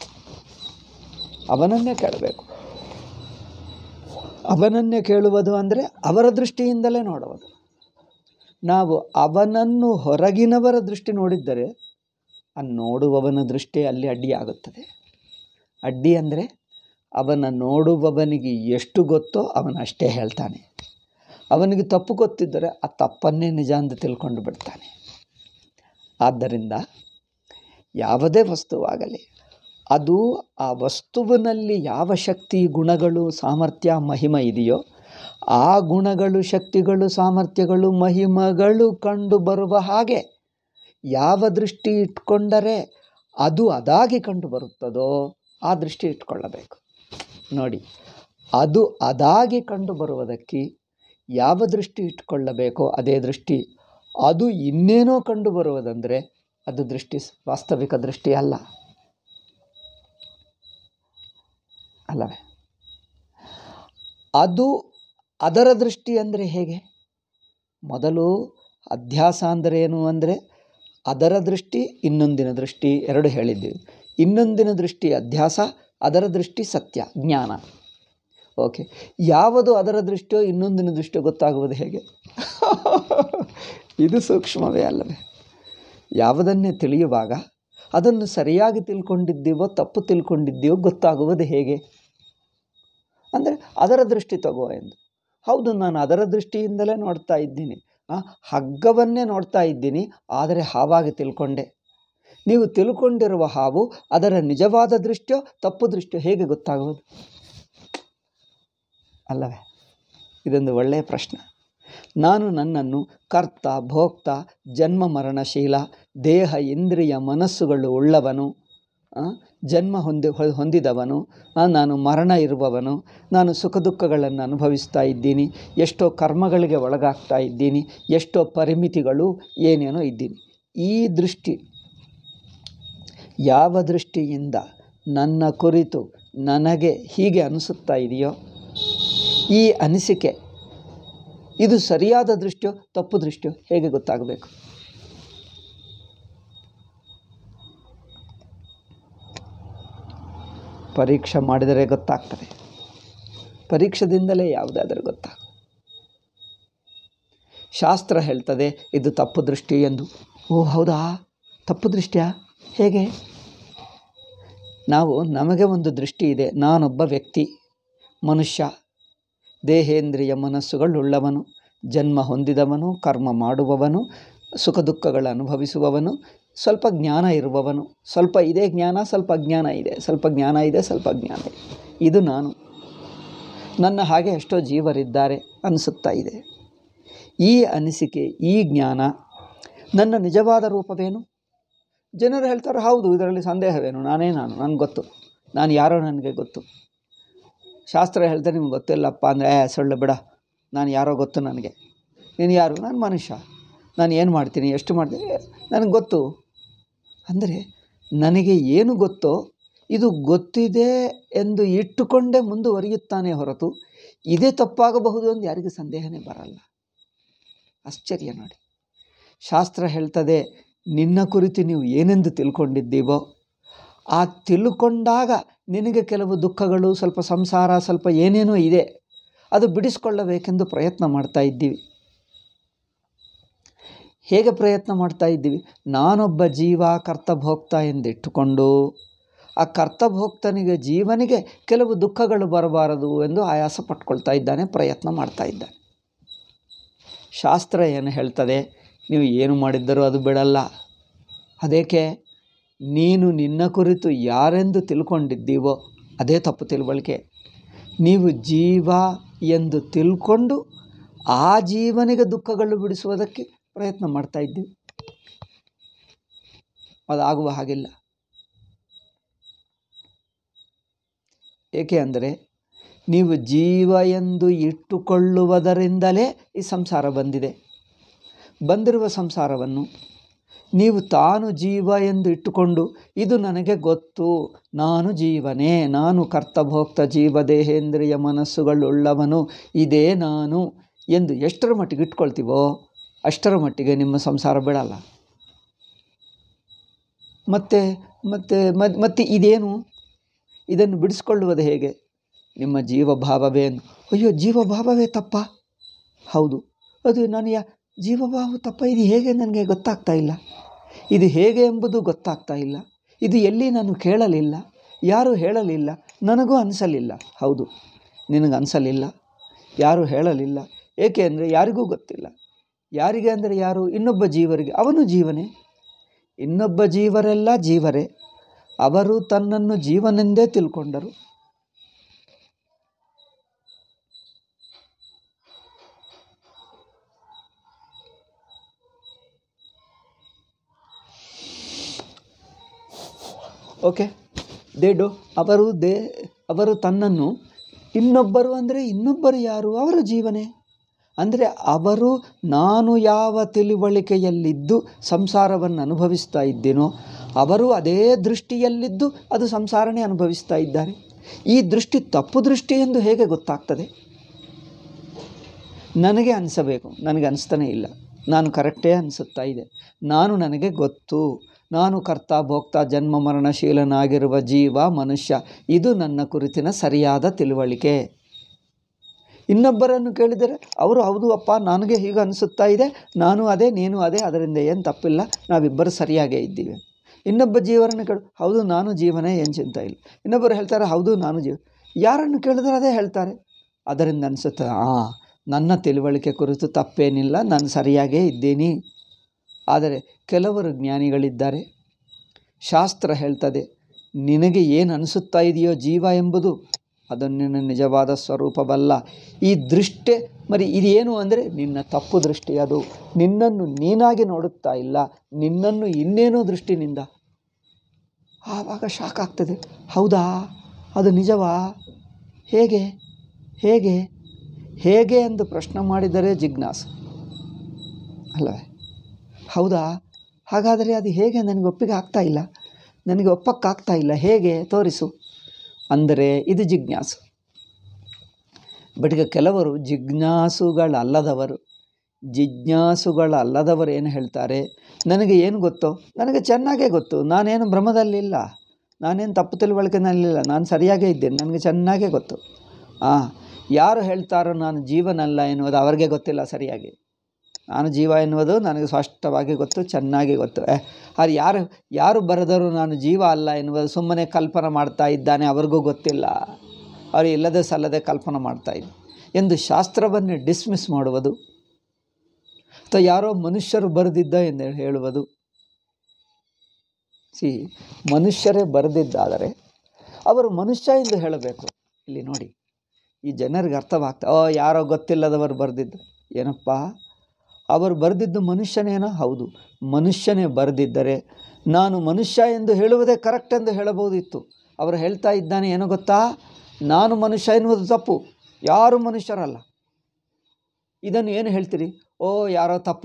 A: ಅವನನ್ನೇ ಕೇಳುವುದು ಅಂದರೆ ಅವರ ದೃಷ್ಟಿಯಿಂದಲೇ ನೋಡುವುದು. ನಾವು ಅವನನ್ನು ಹೊರಗಿನವರ ದೃಷ್ಟಿ ನೋಡಿದ್ದರೆ ನೋಡುವವನ ದೃಷ್ಟಿ ಅಲ್ಲಿ ಅಡ್ಡಿಯಾಗುತ್ತದೆ. ಅಡ್ಡಿ ಅಂದರೆ ಅವನ ನೋಡುವವನಿಗೆ ಎಷ್ಟು ಗೊತ್ತೋ ಅವನಷ್ಟೇ ಹೇಳ್ತಾನೆ. ಅವನಿಗೆ ತಪ್ಪು ಗೊತ್ತಿದ್ದರೆ ಆ ತಪ್ಪನ್ನೇ ನಿಜ ಅಂತ ತಿಳ್ಕೊಂಡು ಬಿಡ್ತಾನೆ. ಆದ್ದರಿಂದ ಯಾವುದೇ ವಸ್ತುವಾಗಲಿ, ಅದು ಆ ವಸ್ತುವಿನಲ್ಲಿ ಯಾವ ಶಕ್ತಿ, ಗುಣಗಳು, ಸಾಮರ್ಥ್ಯ, ಮಹಿಮ ಇದೆಯೋ ಆ ಗುಣಗಳು, ಶಕ್ತಿಗಳು, ಸಾಮರ್ಥ್ಯಗಳು, ಮಹಿಮಗಳು ಕಂಡು ಬರುವ ಹಾಗೆ ಯಾವ ದೃಷ್ಟಿ ಇಟ್ಕೊಂಡರೆ ಅದು ಅದಾಗಿ ಕಂಡು ಬರುತ್ತದೋ ಆ ದೃಷ್ಟಿ ಇಟ್ಕೊಳ್ಳಬೇಕು. ನೋಡಿ, ಅದು ಅದಾಗಿ ಕಂಡು ಬರುವುದಕ್ಕೆ ಯಾವ ದೃಷ್ಟಿ ಇಟ್ಕೊಳ್ಳಬೇಕೋ ಅದೇ ದೃಷ್ಟಿ. ಅದು ಇನ್ನೇನೋ ಕಂಡು ಬರುವುದಂದರೆ ಅದು ದೃಷ್ಟಿ ವಾಸ್ತವಿಕ ದೃಷ್ಟಿ ಅಲ್ಲ. ಅಲ್ಲವೇ? ಅದು ಅದರ ದೃಷ್ಟಿ ಅಂದರೆ ಹೇಗೆ? ಮೊದಲು ಅಧ್ಯಾಸ ಅಂದರೆ ಏನು ಅಂದರೆ ಅದರ ದೃಷ್ಟಿ, ಇನ್ನೊಂದಿನ ದೃಷ್ಟಿ ಎರಡು ಹೇಳಿದ್ದೀವಿ. ಇನ್ನೊಂದಿನ ದೃಷ್ಟಿ ಅಧ್ಯಾಸ, ಅದರ ದೃಷ್ಟಿ ಸತ್ಯ, ಜ್ಞಾನ. ಓಕೆ, ಯಾವುದು ಅದರ ದೃಷ್ಟಿಯೋ ಇನ್ನೊಂದಿನ ದೃಷ್ಟಿಯೋ ಗೊತ್ತಾಗುವುದು ಹೇಗೆ? ಇದು ಸೂಕ್ಷ್ಮವೇ ಅಲ್ಲವೇ? ಯಾವುದನ್ನೇ ತಿಳಿಯುವಾಗ ಅದನ್ನು ಸರಿಯಾಗಿ ತಿಳ್ಕೊಂಡಿದ್ದೀವೋ ತಪ್ಪು ತಿಳ್ಕೊಂಡಿದ್ದೀವೋ ಗೊತ್ತಾಗುವುದು ಹೇಗೆ ಅಂದರೆ ಅದರ ದೃಷ್ಟಿ ತಗೋ ಎಂದು. ಹೌದು, ನಾನು ಅದರ ದೃಷ್ಟಿಯಿಂದಲೇ ನೋಡ್ತಾ ಇದ್ದೀನಿ, ಹಗ್ಗವನ್ನೇ ನೋಡ್ತಾ ಇದ್ದೀನಿ, ಆದರೆ ಹಾವಾಗಿ ತಿಳ್ಕೊಂಡೆ. ನೀವು ತಿಳ್ಕೊಂಡಿರುವ ಹಾವು ಅದರ ನಿಜವಾದ ದೃಷ್ಟಿಯೋ ತಪ್ಪು ದೃಷ್ಟಿಯೋ ಹೇಗೆ ಗೊತ್ತಾಗುವುದು ಅಲ್ಲವೇ? ಇದೊಂದು ಒಳ್ಳೆಯ ಪ್ರಶ್ನೆ. ನಾನು ನನ್ನನ್ನು ಕರ್ತ, ಭೋಕ್ತ, ಜನ್ಮ ಮರಣಶೀಲ, ದೇಹ, ಇಂದ್ರಿಯ, ಮನಸ್ಸುಗಳು ಉಳ್ಳವನು, ಜನ್ಮ ಹೊಂದಿದವನು, ನಾನು ಮರಣ ಇರುವವನು, ನಾನು ಸುಖ ದುಃಖಗಳನ್ನು ಅನುಭವಿಸ್ತಾ ಇದ್ದೀನಿ, ಎಷ್ಟೋ ಕರ್ಮಗಳಿಗೆ ಒಳಗಾಗ್ತಾ ಇದ್ದೀನಿ, ಎಷ್ಟೋ ಪರಿಮಿತಿಗಳು ಏನೇನೋ ಇದ್ದೀನಿ. ಈ ದೃಷ್ಟಿ ಯಾವ ದೃಷ್ಟಿಯಿಂದ ನನ್ನ ಕುರಿತು ನನಗೆ ಹೀಗೆ ಅನಿಸುತ್ತಾ ಇದೆಯೋ, ಈ ಅನಿಸಿಕೆ ಇದು ಸರಿಯಾದ ದೃಷ್ಟಿಯೋ ತಪ್ಪು ದೃಷ್ಟಿಯೋ ಹೇಗೆ ಗೊತ್ತಾಗಬೇಕು? ಪರೀಕ್ಷೆ ಮಾಡಿದರೆ ಗೊತ್ತಾಗ್ತದೆ. ಪರೀಕ್ಷೆದಿಂದಲೇ ಯಾವುದಾದರೂ ಗೊತ್ತಾಗ. ಶಾಸ್ತ್ರ ಹೇಳ್ತದೆ ಇದು ತಪ್ಪು ದೃಷ್ಟಿ ಎಂದು. ಓ ಹೌದಾ, ತಪ್ಪು ದೃಷ್ಟಿಯಾ? ಹೇಗೆ? ನಮಗೆ ಒಂದು ದೃಷ್ಟಿ ಇದೆ. ನಾನೊಬ್ಬ ವ್ಯಕ್ತಿ, ಮನುಷ್ಯ, ದೇಹೇಂದ್ರಿಯ ಮನಸ್ಸುಗಳುಳ್ಳವನು, ಜನ್ಮ ಹೊಂದಿದವನು, ಕರ್ಮ ಮಾಡುವವನು, ಸುಖ ದುಃಖಗಳ ಅನುಭವಿಸುವವನು, ಸ್ವಲ್ಪ ಜ್ಞಾನ ಇರುವವನು. ಸ್ವಲ್ಪ ಇದೆ ಜ್ಞಾನ, ಸ್ವಲ್ಪ ಅಜ್ಞಾನ ಇದೆ, ಸ್ವಲ್ಪ ಜ್ಞಾನ ಇದೆ, ಸ್ವಲ್ಪ ಅಜ್ಞಾನ ಇದೆ. ಇದು ನಾನು. ನನ್ನ ಹಾಗೆ ಎಷ್ಟೋ ಜೀವರಿದ್ದಾರೆ ಅನಿಸುತ್ತಾ ಇದೆ. ಈ ಅನಿಸಿಕೆ, ಈ ಜ್ಞಾನ ನನ್ನ ನಿಜವಾದ ರೂಪವೇನು? ಜನರು ಹೇಳ್ತಾರೆ ಹೌದು, ಇದರಲ್ಲಿ ಸಂದೇಹವೇನು, ನನಗೆ ಗೊತ್ತು, ನಾನು ಯಾರೋ ನನಗೆ ಗೊತ್ತು. ಶಾಸ್ತ್ರ ಹೇಳ್ತಾರೆ ನಿಮ್ಗೆ ಗೊತ್ತಿಲ್ಲಪ್ಪ ಅಂದರೆ ಸುಳ್ಳು ಬಿಡ, ನಾನು ಯಾರೋ ಗೊತ್ತು ನನಗೆ. ನೀನು ಯಾರು? ನಾನು ಮನುಷ್ಯ, ನಾನು ಏನು ಮಾಡ್ತೀನಿ, ಎಷ್ಟು ಮಾಡ್ತೀನಿ ನನಗೆ ಗೊತ್ತು. ಅಂದರೆ ನನಗೆ ಏನು ಗೊತ್ತೋ ಇದು ಗೊತ್ತಿದೆ ಎಂದು ಇಟ್ಟುಕೊಂಡೇ ಮುಂದುವರಿಯುತ್ತಾನೆ ಹೊರತು ಇದೇ ತಪ್ಪಾಗಬಹುದು ಎಂದು ಯಾರಿಗೂ ಸಂದೇಹನೇ ಬರಲ್ಲ. ಆಶ್ಚರ್ಯ ನೋಡಿ. ಶಾಸ್ತ್ರ ಹೇಳ್ತದೆ ನಿನ್ನ ಕುರಿತು ನೀವು ಏನೆಂದು ತಿಳ್ಕೊಂಡಿದ್ದೀವೋ ಆ ತಿಳ್ಕೊಂಡಾಗ ನಿನಗೆ ಕೆಲವು ದುಃಖಗಳು, ಸ್ವಲ್ಪ ಸಂಸಾರ, ಸ್ವಲ್ಪ ಏನೇನೋ ಇದೆ, ಅದು ಬಿಡಿಸ್ಕೊಳ್ಳಬೇಕೆಂದು ಪ್ರಯತ್ನ ಮಾಡ್ತಾ ಇದ್ದೀವಿ. ಹೇಗೆ ಪ್ರಯತ್ನ ಮಾಡ್ತಾ ಇದ್ದೀವಿ? ನಾನೊಬ್ಬ ಜೀವ, ಕರ್ತಭೋಕ್ತ ಎಂದಿಟ್ಟುಕೊಂಡು ಆ ಕರ್ತಭೋಕ್ತನಿಗೆ, ಜೀವನಿಗೆ ಕೆಲವು ದುಃಖಗಳು ಬರಬಾರದು ಎಂದು ಆಯಾಸ ಪಟ್ಕೊಳ್ತಾ ಇದ್ದಾನೆ, ಪ್ರಯತ್ನ ಮಾಡ್ತಾ ಇದ್ದಾನೆ. ಶಾಸ್ತ್ರ ಏನು ಹೇಳ್ತದೆ? ನೀವು ಏನು ಮಾಡಿದ್ದರೂ ಅದು ಬಿಡಲ್ಲ. ಅದಕ್ಕೆ ನೀನು ನಿನ್ನ ಕುರಿತು ಯಾರೆಂದು ತಿಳ್ಕೊಂಡಿದ್ದೀವೋ ಅದೇ ತಪ್ಪು ತಿಳುವಳಿಕೆ. ನೀವು ಜೀವ ಎಂದು ತಿಳ್ಕೊಂಡು ಆ ಜೀವನಿಗೆ ದುಃಖಗಳು ಬಿಡಿಸುವುದಕ್ಕೆ ಪ್ರಯತ್ನ ಮಾಡ್ತಾ ಇದ್ದೀವಿ. ಅದಾಗುವ ಹಾಗಿಲ್ಲ. ಏಕೆ ಅಂದರೆ ನೀವು ಜೀವ ಎಂದು ಇಟ್ಟುಕೊಳ್ಳುವುದರಿಂದಲೇ ಈ ಸಂಸಾರ ಬಂದಿದೆ. ಬಂದಿರುವ ಸಂಸಾರವನ್ನು ನೀವು ತಾನು ಜೀವ ಎಂದು ಇಟ್ಟುಕೊಂಡು ಇದು ನನಗೆ ಗೊತ್ತು, ನಾನು ಜೀವನೇ, ನಾನು ಕರ್ತಭೋಕ್ತ, ಜೀವ, ದೇಹೇಂದ್ರಿಯ ಮನಸ್ಸುಗಳುಳ್ಳವನು, ಇದೇ ನಾನು ಎಂದು ಎಷ್ಟರ ಮಟ್ಟಿಗೆ ಇಟ್ಕೊಳ್ತೀವೋ ಅಷ್ಟರ ಮಟ್ಟಿಗೆ ನಿಮ್ಮ ಸಂಸಾರ ಬಿಡಲ್ಲ. ಮತ್ತೆ ಇದೇನು? ಇದನ್ನು ಬಿಡಿಸ್ಕೊಳ್ಳುವುದು ಹೇಗೆ? ನಿಮ್ಮ ಜೀವಭಾವವೇನು? ಅಯ್ಯೋ, ಜೀವಭಾವವೇ ತಪ್ಪ? ಹೌದು, ಅದು ನನಗೆ ಜೀವಭಾವ ತಪ್ಪ. ಇದು ಹೇಗೆ ನನಗೆ ಗೊತ್ತಾಗ್ತಾ ಇಲ್ಲ. ಇದು ಹೇಗೆ ಎಂಬುದು ಗೊತ್ತಾಗ್ತಾ ಇಲ್ಲ. ಇದು ಎಲ್ಲಿ ನಾನು ಕೇಳಲಿಲ್ಲ, ಯಾರೂ ಹೇಳಲಿಲ್ಲ, ನನಗೂ ಅನಿಸಲಿಲ್ಲ. ಹೌದು, ನಿನಗೆ ಅನಿಸಲಿಲ್ಲ, ಯಾರೂ ಹೇಳಲಿಲ್ಲ. ಏಕೆ ಅಂದರೆ ಯಾರಿಗೂ ಗೊತ್ತಿಲ್ಲ. ಯಾರಿಗೆ ಅಂದರೆ ಯಾರು? ಇನ್ನೊಬ್ಬ ಜೀವರಿಗೆ. ಅವನು ಜೀವನೇ. ಇನ್ನೊಬ್ಬ ಜೀವರೆಲ್ಲ ಜೀವರೇ. ಅವರು ತನ್ನನ್ನು ಜೀವನೆಂದೇ ತಿಳ್ಕೊಂಡರು. ಓಕೆ, ಅವರು ತನ್ನನ್ನು ಇನ್ನೊಬ್ಬರು ಅಂದರೆ ಇನ್ನೊಬ್ಬರು ಯಾರು? ಅವರು ಜೀವನೇ. ಅಂದರೆ ಅವರು ನಾನು ಯಾವ ತಿಳುವಳಿಕೆಯಲ್ಲಿದ್ದು ಸಂಸಾರವನ್ನು ಅನುಭವಿಸ್ತಾ ಇದ್ದೀನೋ ಅವರು ಅದೇ ದೃಷ್ಟಿಯಲ್ಲಿದ್ದು ಅದು ಸಂಸಾರನೇ ಅನುಭವಿಸ್ತಾ ಇದ್ದಾರೆ. ಈ ದೃಷ್ಟಿ ತಪ್ಪು ದೃಷ್ಟಿ ಎಂದು ಹೇಗೆ ಗೊತ್ತಾಗ್ತದೆ? ನನಗೆ ಅನಿಸಬೇಕು, ನನಗೆ ಅನಿಸ್ತಾನೆ ಇಲ್ಲ, ನಾನು ಕರೆಕ್ಟೇ ಅನಿಸುತ್ತಾ ಇದೆ, ನನಗೆ ಗೊತ್ತು, ನಾನು ಕರ್ತ ಭೋಕ್ತ ಜನ್ಮ ಮರಣಶೀಲನಾಗಿರುವ ಜೀವ ಮನುಷ್ಯ, ಇದು ನನ್ನ ಕುರಿತಿನ ಸರಿಯಾದ ತಿಳುವಳಿಕೆ. ಇನ್ನೊಬ್ಬರನ್ನು ಕೇಳಿದರೆ ಅವರು ಹೌದು ಅಪ್ಪ ನನಗೆ ಹೀಗೆ ಅನಿಸುತ್ತಾ ಇದೆ, ನಾನು ಅದೇ ನೀನು ಅದೇ, ಅದರಿಂದ ಏನು ತಪ್ಪಿಲ್ಲ, ನಾವಿಬ್ಬರು ಸರಿಯಾಗೇ ಇದ್ದೀವಿ. ಇನ್ನೊಬ್ಬ ಜೀವರನ್ನು ಕೇಳು, ಹೌದು ನಾನು ಜೀವನೇ, ಏನು ಚಿಂತೆ ಇಲ್ಲ. ಇನ್ನೊಬ್ಬರು ಹೇಳ್ತಾರೆ ಹೌದು ನಾನು ಜೀವ. ಯಾರನ್ನು ಕೇಳಿದ್ರೆ ಅದೇ ಹೇಳ್ತಾರೆ. ಅದರಿಂದ ಅನಿಸುತ್ತೆ ನನ್ನ ತಿಳುವಳಿಕೆ ಕುರಿತು ತಪ್ಪೇನಿಲ್ಲ, ನಾನು ಸರಿಯಾಗೇ ಇದ್ದೀನಿ. ಆದರೆ ಕೆಲವರು ಜ್ಞಾನಿಗಳಿದ್ದಾರೆ, ಶಾಸ್ತ್ರ ಹೇಳ್ತದೆ ನಿನಗೆ ಏನು ಅನಿಸುತ್ತಾ ಇದೆಯೋ ಜೀವ ಎಂಬುದು ಅದು ನಿನ್ನ ನಿಜವಾದ ಸ್ವರೂಪವಲ್ಲ. ಈ ದೃಷ್ಟಿ ಇದೇನು ಅಂದರೆ ನಿನ್ನ ತಪ್ಪು ದೃಷ್ಟಿ, ಅದು ನಿನ್ನನ್ನು ನೀನಾಗಿ ನೋಡುತ್ತಾ ಇಲ್ಲ, ನಿನ್ನನ್ನು ಇನ್ನೇನೋ ದೃಷ್ಟಿನಿಂದ. ಆವಾಗ ಶಾಕ್ ಆಗ್ತದೆ, ಹೌದಾ ಅದು ನಿಜವಾ, ಹೇಗೆ ಹೇಗೆ ಹೇಗೆ ಎಂದು ಪ್ರಶ್ನೆ ಮಾಡಿದರೆ ಜಿಜ್ಞಾಸೆ ಅಲ್ಲವೇ? ಹೌದಾ, ಹಾಗಾದರೆ ಅದು ಹೇಗೆ ನನಗೆ ಒಪ್ಪಿಗೆ ಆಗ್ತಾ ಇಲ್ಲ, ನನಗೆ ಒಪ್ಪಕ್ಕಾಗ್ತಾ ಇಲ್ಲ, ಹೇಗೆ ತೋರಿಸು ಅಂದರೆ ಇದು ಜಿಜ್ಞಾಸು. ಬಟ್ ಈಗ ಕೆಲವರು ಜಿಜ್ಞಾಸುಗಳಲ್ಲದವರು ಏನು ಹೇಳ್ತಾರೆ, ನನಗೆ ಏನು ಗೊತ್ತೋ, ನನಗೆ ಚೆನ್ನಾಗೇ ಗೊತ್ತು, ನಾನೇನು ಭ್ರಮದಲ್ಲಿಲ್ಲ, ನಾನೇನು ತಪ್ಪು ತಿಳುವಳಿಕೆನಲ್ಲಿಲ್ಲ, ನಾನು ಸರಿಯಾಗೇ ಇದ್ದೇನೆ, ನನಗೆ ಚೆನ್ನಾಗೇ ಗೊತ್ತು. ಯಾರು ಹೇಳ್ತಾರೋ ನಾನು ಜೀವನಲ್ಲ ಎನ್ನುವುದು ಅವರಿಗೆ ಗೊತ್ತಿಲ್ಲ ಸರಿಯಾಗಿ. ನಾನು ಜೀವ ಎನ್ನುವುದು ನನಗೆ ಸ್ಪಷ್ಟವಾಗಿ ಗೊತ್ತು, ಚೆನ್ನಾಗಿ ಗೊತ್ತು. ಅದು ಯಾರು ಬರೆದರೂ ನಾನು ಜೀವ ಅಲ್ಲ ಎನ್ನುವುದು ಸುಮ್ಮನೆ ಕಲ್ಪನೆ ಮಾಡ್ತಾ ಇದ್ದಾನೆ, ಅವ್ರಿಗೂ ಗೊತ್ತಿಲ್ಲ, ಅವರು ಇಲ್ಲದೆ ಸಲ್ಲದೆ ಕಲ್ಪನೆ ಮಾಡ್ತಾ ಇದ್ದ ಎಂದು ಶಾಸ್ತ್ರವನ್ನು ಡಿಸ್ಮಿಸ್ ಮಾಡುವುದು, ಅಥವಾ ಯಾರೋ ಮನುಷ್ಯರು ಬರೆದಿದ್ದ ಎಂದು ಹೇಳುವುದು. ಮನುಷ್ಯರೇ ಬರೆದಿದ್ದಾದರೆ ಅವರು ಮನುಷ್ಯ ಎಂದು ಹೇಳಬೇಕು. ಇಲ್ಲಿ ನೋಡಿ, ಈ ಜನರಿಗೆ ಅರ್ಥವಾಗ್ತಾ, ಯಾರೋ ಗೊತ್ತಿಲ್ಲದವರು ಬರೆದಿದ್ದು. ಏನಪ್ಪ, ಅವರು ಬರೆದಿದ್ದು ಮನುಷ್ಯನೇನೋ? ಹೌದು, ಮನುಷ್ಯನೇ ಬರೆದಿದ್ದರೆ ನಾನು ಮನುಷ್ಯ ಎಂದು ಹೇಳುವುದೇ ಕರೆಕ್ಟ್ ಎಂದು ಹೇಳಬಹುದಿತ್ತು. ಅವರು ಹೇಳ್ತಾ ಇದ್ದಾನೆ ಏನೋ ಗೊತ್ತಾ, ನಾನು ಮನುಷ್ಯ ಎನ್ನುವುದು ತಪ್ಪು, ಯಾರು ಮನುಷ್ಯರಲ್ಲ. ಇದನ್ನು ಏನು ಹೇಳ್ತೀರಿ? ಯಾರೋ ತಪ್ಪು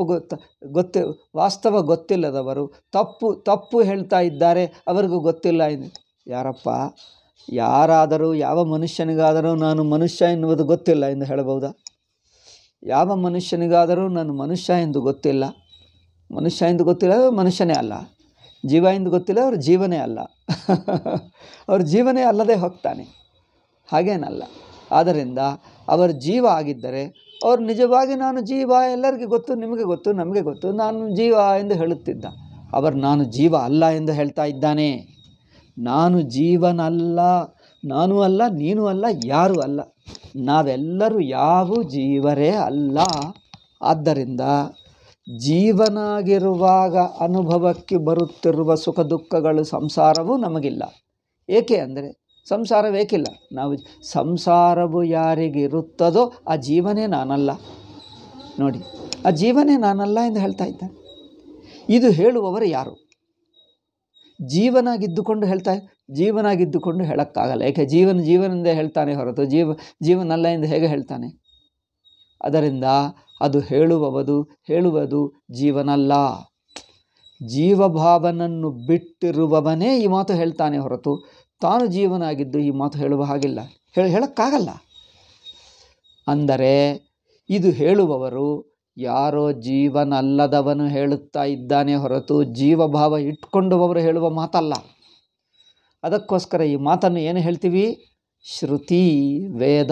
A: ವಾಸ್ತವ ಗೊತ್ತಿಲ್ಲದವರು ತಪ್ಪು ಹೇಳ್ತಾ ಇದ್ದಾರೆ, ಅವರಿಗೂ ಗೊತ್ತಿಲ್ಲ ಎಂದು. ಯಾರಪ್ಪ, ಯಾರಾದರೂ ಯಾವ ಮನುಷ್ಯನಿಗಾದರೂ ನಾನು ಮನುಷ್ಯ ಎನ್ನುವುದು ಗೊತ್ತಿಲ್ಲ ಎಂದು ಹೇಳಬಹುದಾ? ಯಾವ ಮನುಷ್ಯನಿಗಾದರೂ ನಾನು ಮನುಷ್ಯ ಎಂದು ಗೊತ್ತಿಲ್ಲ, ಮನುಷ್ಯನೇ ಅಲ್ಲ. ಜೀವ ಎಂದು ಗೊತ್ತಿಲ್ಲ, ಅವರು ಜೀವನೇ ಅಲ್ಲ. ಅವರು ಜೀವನೇ ಅಲ್ಲದೆ ಹೋಗ್ತಾನೆ, ಹಾಗೇನಲ್ಲ. ಆದ್ದರಿಂದ ಅವರು ಜೀವ ಆಗಿದ್ದರೆ ಅವರು ನಿಜವಾಗಿ ನಾನು ಜೀವ, ಎಲ್ಲರಿಗೂ ಗೊತ್ತು, ನಿಮಗೆ ಗೊತ್ತು, ನಮಗೆ ಗೊತ್ತು, ನಾನು ಜೀವ ಎಂದು ಹೇಳುತ್ತಿದ್ದ. ನಾನು ಜೀವ ಅಲ್ಲ ಎಂದು ಹೇಳ್ತಾ ಇದ್ದಾನೆ. ನಾನು ಜೀವನಲ್ಲ, ನಾನು ಅಲ್ಲ, ನೀನು ಅಲ್ಲ, ಯಾರೂ ಅಲ್ಲ, ನಾವೆಲ್ಲರೂ ಯಾವ ಜೀವರೇ ಅಲ್ಲ. ಆದ್ದರಿಂದ ಜೀವನಾಗಿರುವಾಗ ಅನುಭವಕ್ಕೆ ಬರುತ್ತಿರುವ ಸುಖ ದುಃಖಗಳು ಸಂಸಾರವೂ ನಮಗಿಲ್ಲ. ಏಕೆ ಅಂದರೆ ಸಂಸಾರವೇಕಿಲ್ಲ. ಸಂಸಾರವು ಯಾರಿಗಿರುತ್ತದೋ ಆ ಜೀವನೇ ನಾನಲ್ಲ. ನೋಡಿ, ಆ ಜೀವನೇ ನಾನಲ್ಲ ಎಂದು ಹೇಳ್ತಾ ಇದ್ದಾನೆ. ಇದು ಹೇಳುವವರು ಯಾರು? ಜೀವನಾಗಿದ್ದುಕೊಂಡು ಜೀವನಾಗಿದ್ದುಕೊಂಡು ಹೇಳೋಕ್ಕಾಗಲ್ಲ. ಏಕೆ? ಜೀವನದಿಂದ ಹೇಳ್ತಾನೆ ಹೊರತು ಜೀವನಲ್ಲ ಎಂದು ಹೇಗೆ ಹೇಳ್ತಾನೆ? ಅದರಿಂದ ಅದು ಹೇಳುವುದು ಜೀವನಲ್ಲ. ಜೀವಭಾವನನ್ನು ಬಿಟ್ಟಿರುವವನೇ ಈ ಮಾತು ಹೇಳ್ತಾನೆ ಹೊರತು ತಾನು ಜೀವನಾಗಿದ್ದು ಈ ಮಾತು ಹೇಳುವ ಹಾಗಿಲ್ಲ, ಹೇಳೋಕ್ಕಾಗಲ್ಲ. ಅಂದರೆ ಇದು ಹೇಳುವವರು ಯಾರೋ ಜೀವನಲ್ಲದವನು ಹೇಳುತ್ತಾ ಇದ್ದಾನೆ ಹೊರತು ಜೀವಭಾವ ಇಟ್ಕೊಂಡವರು ಹೇಳುವ ಮಾತಲ್ಲ. ಅದಕ್ಕೋಸ್ಕರ ಈ ಮಾತನ್ನು ಏನು ಹೇಳ್ತೀವಿ? ಶ್ರುತಿ, ವೇದ.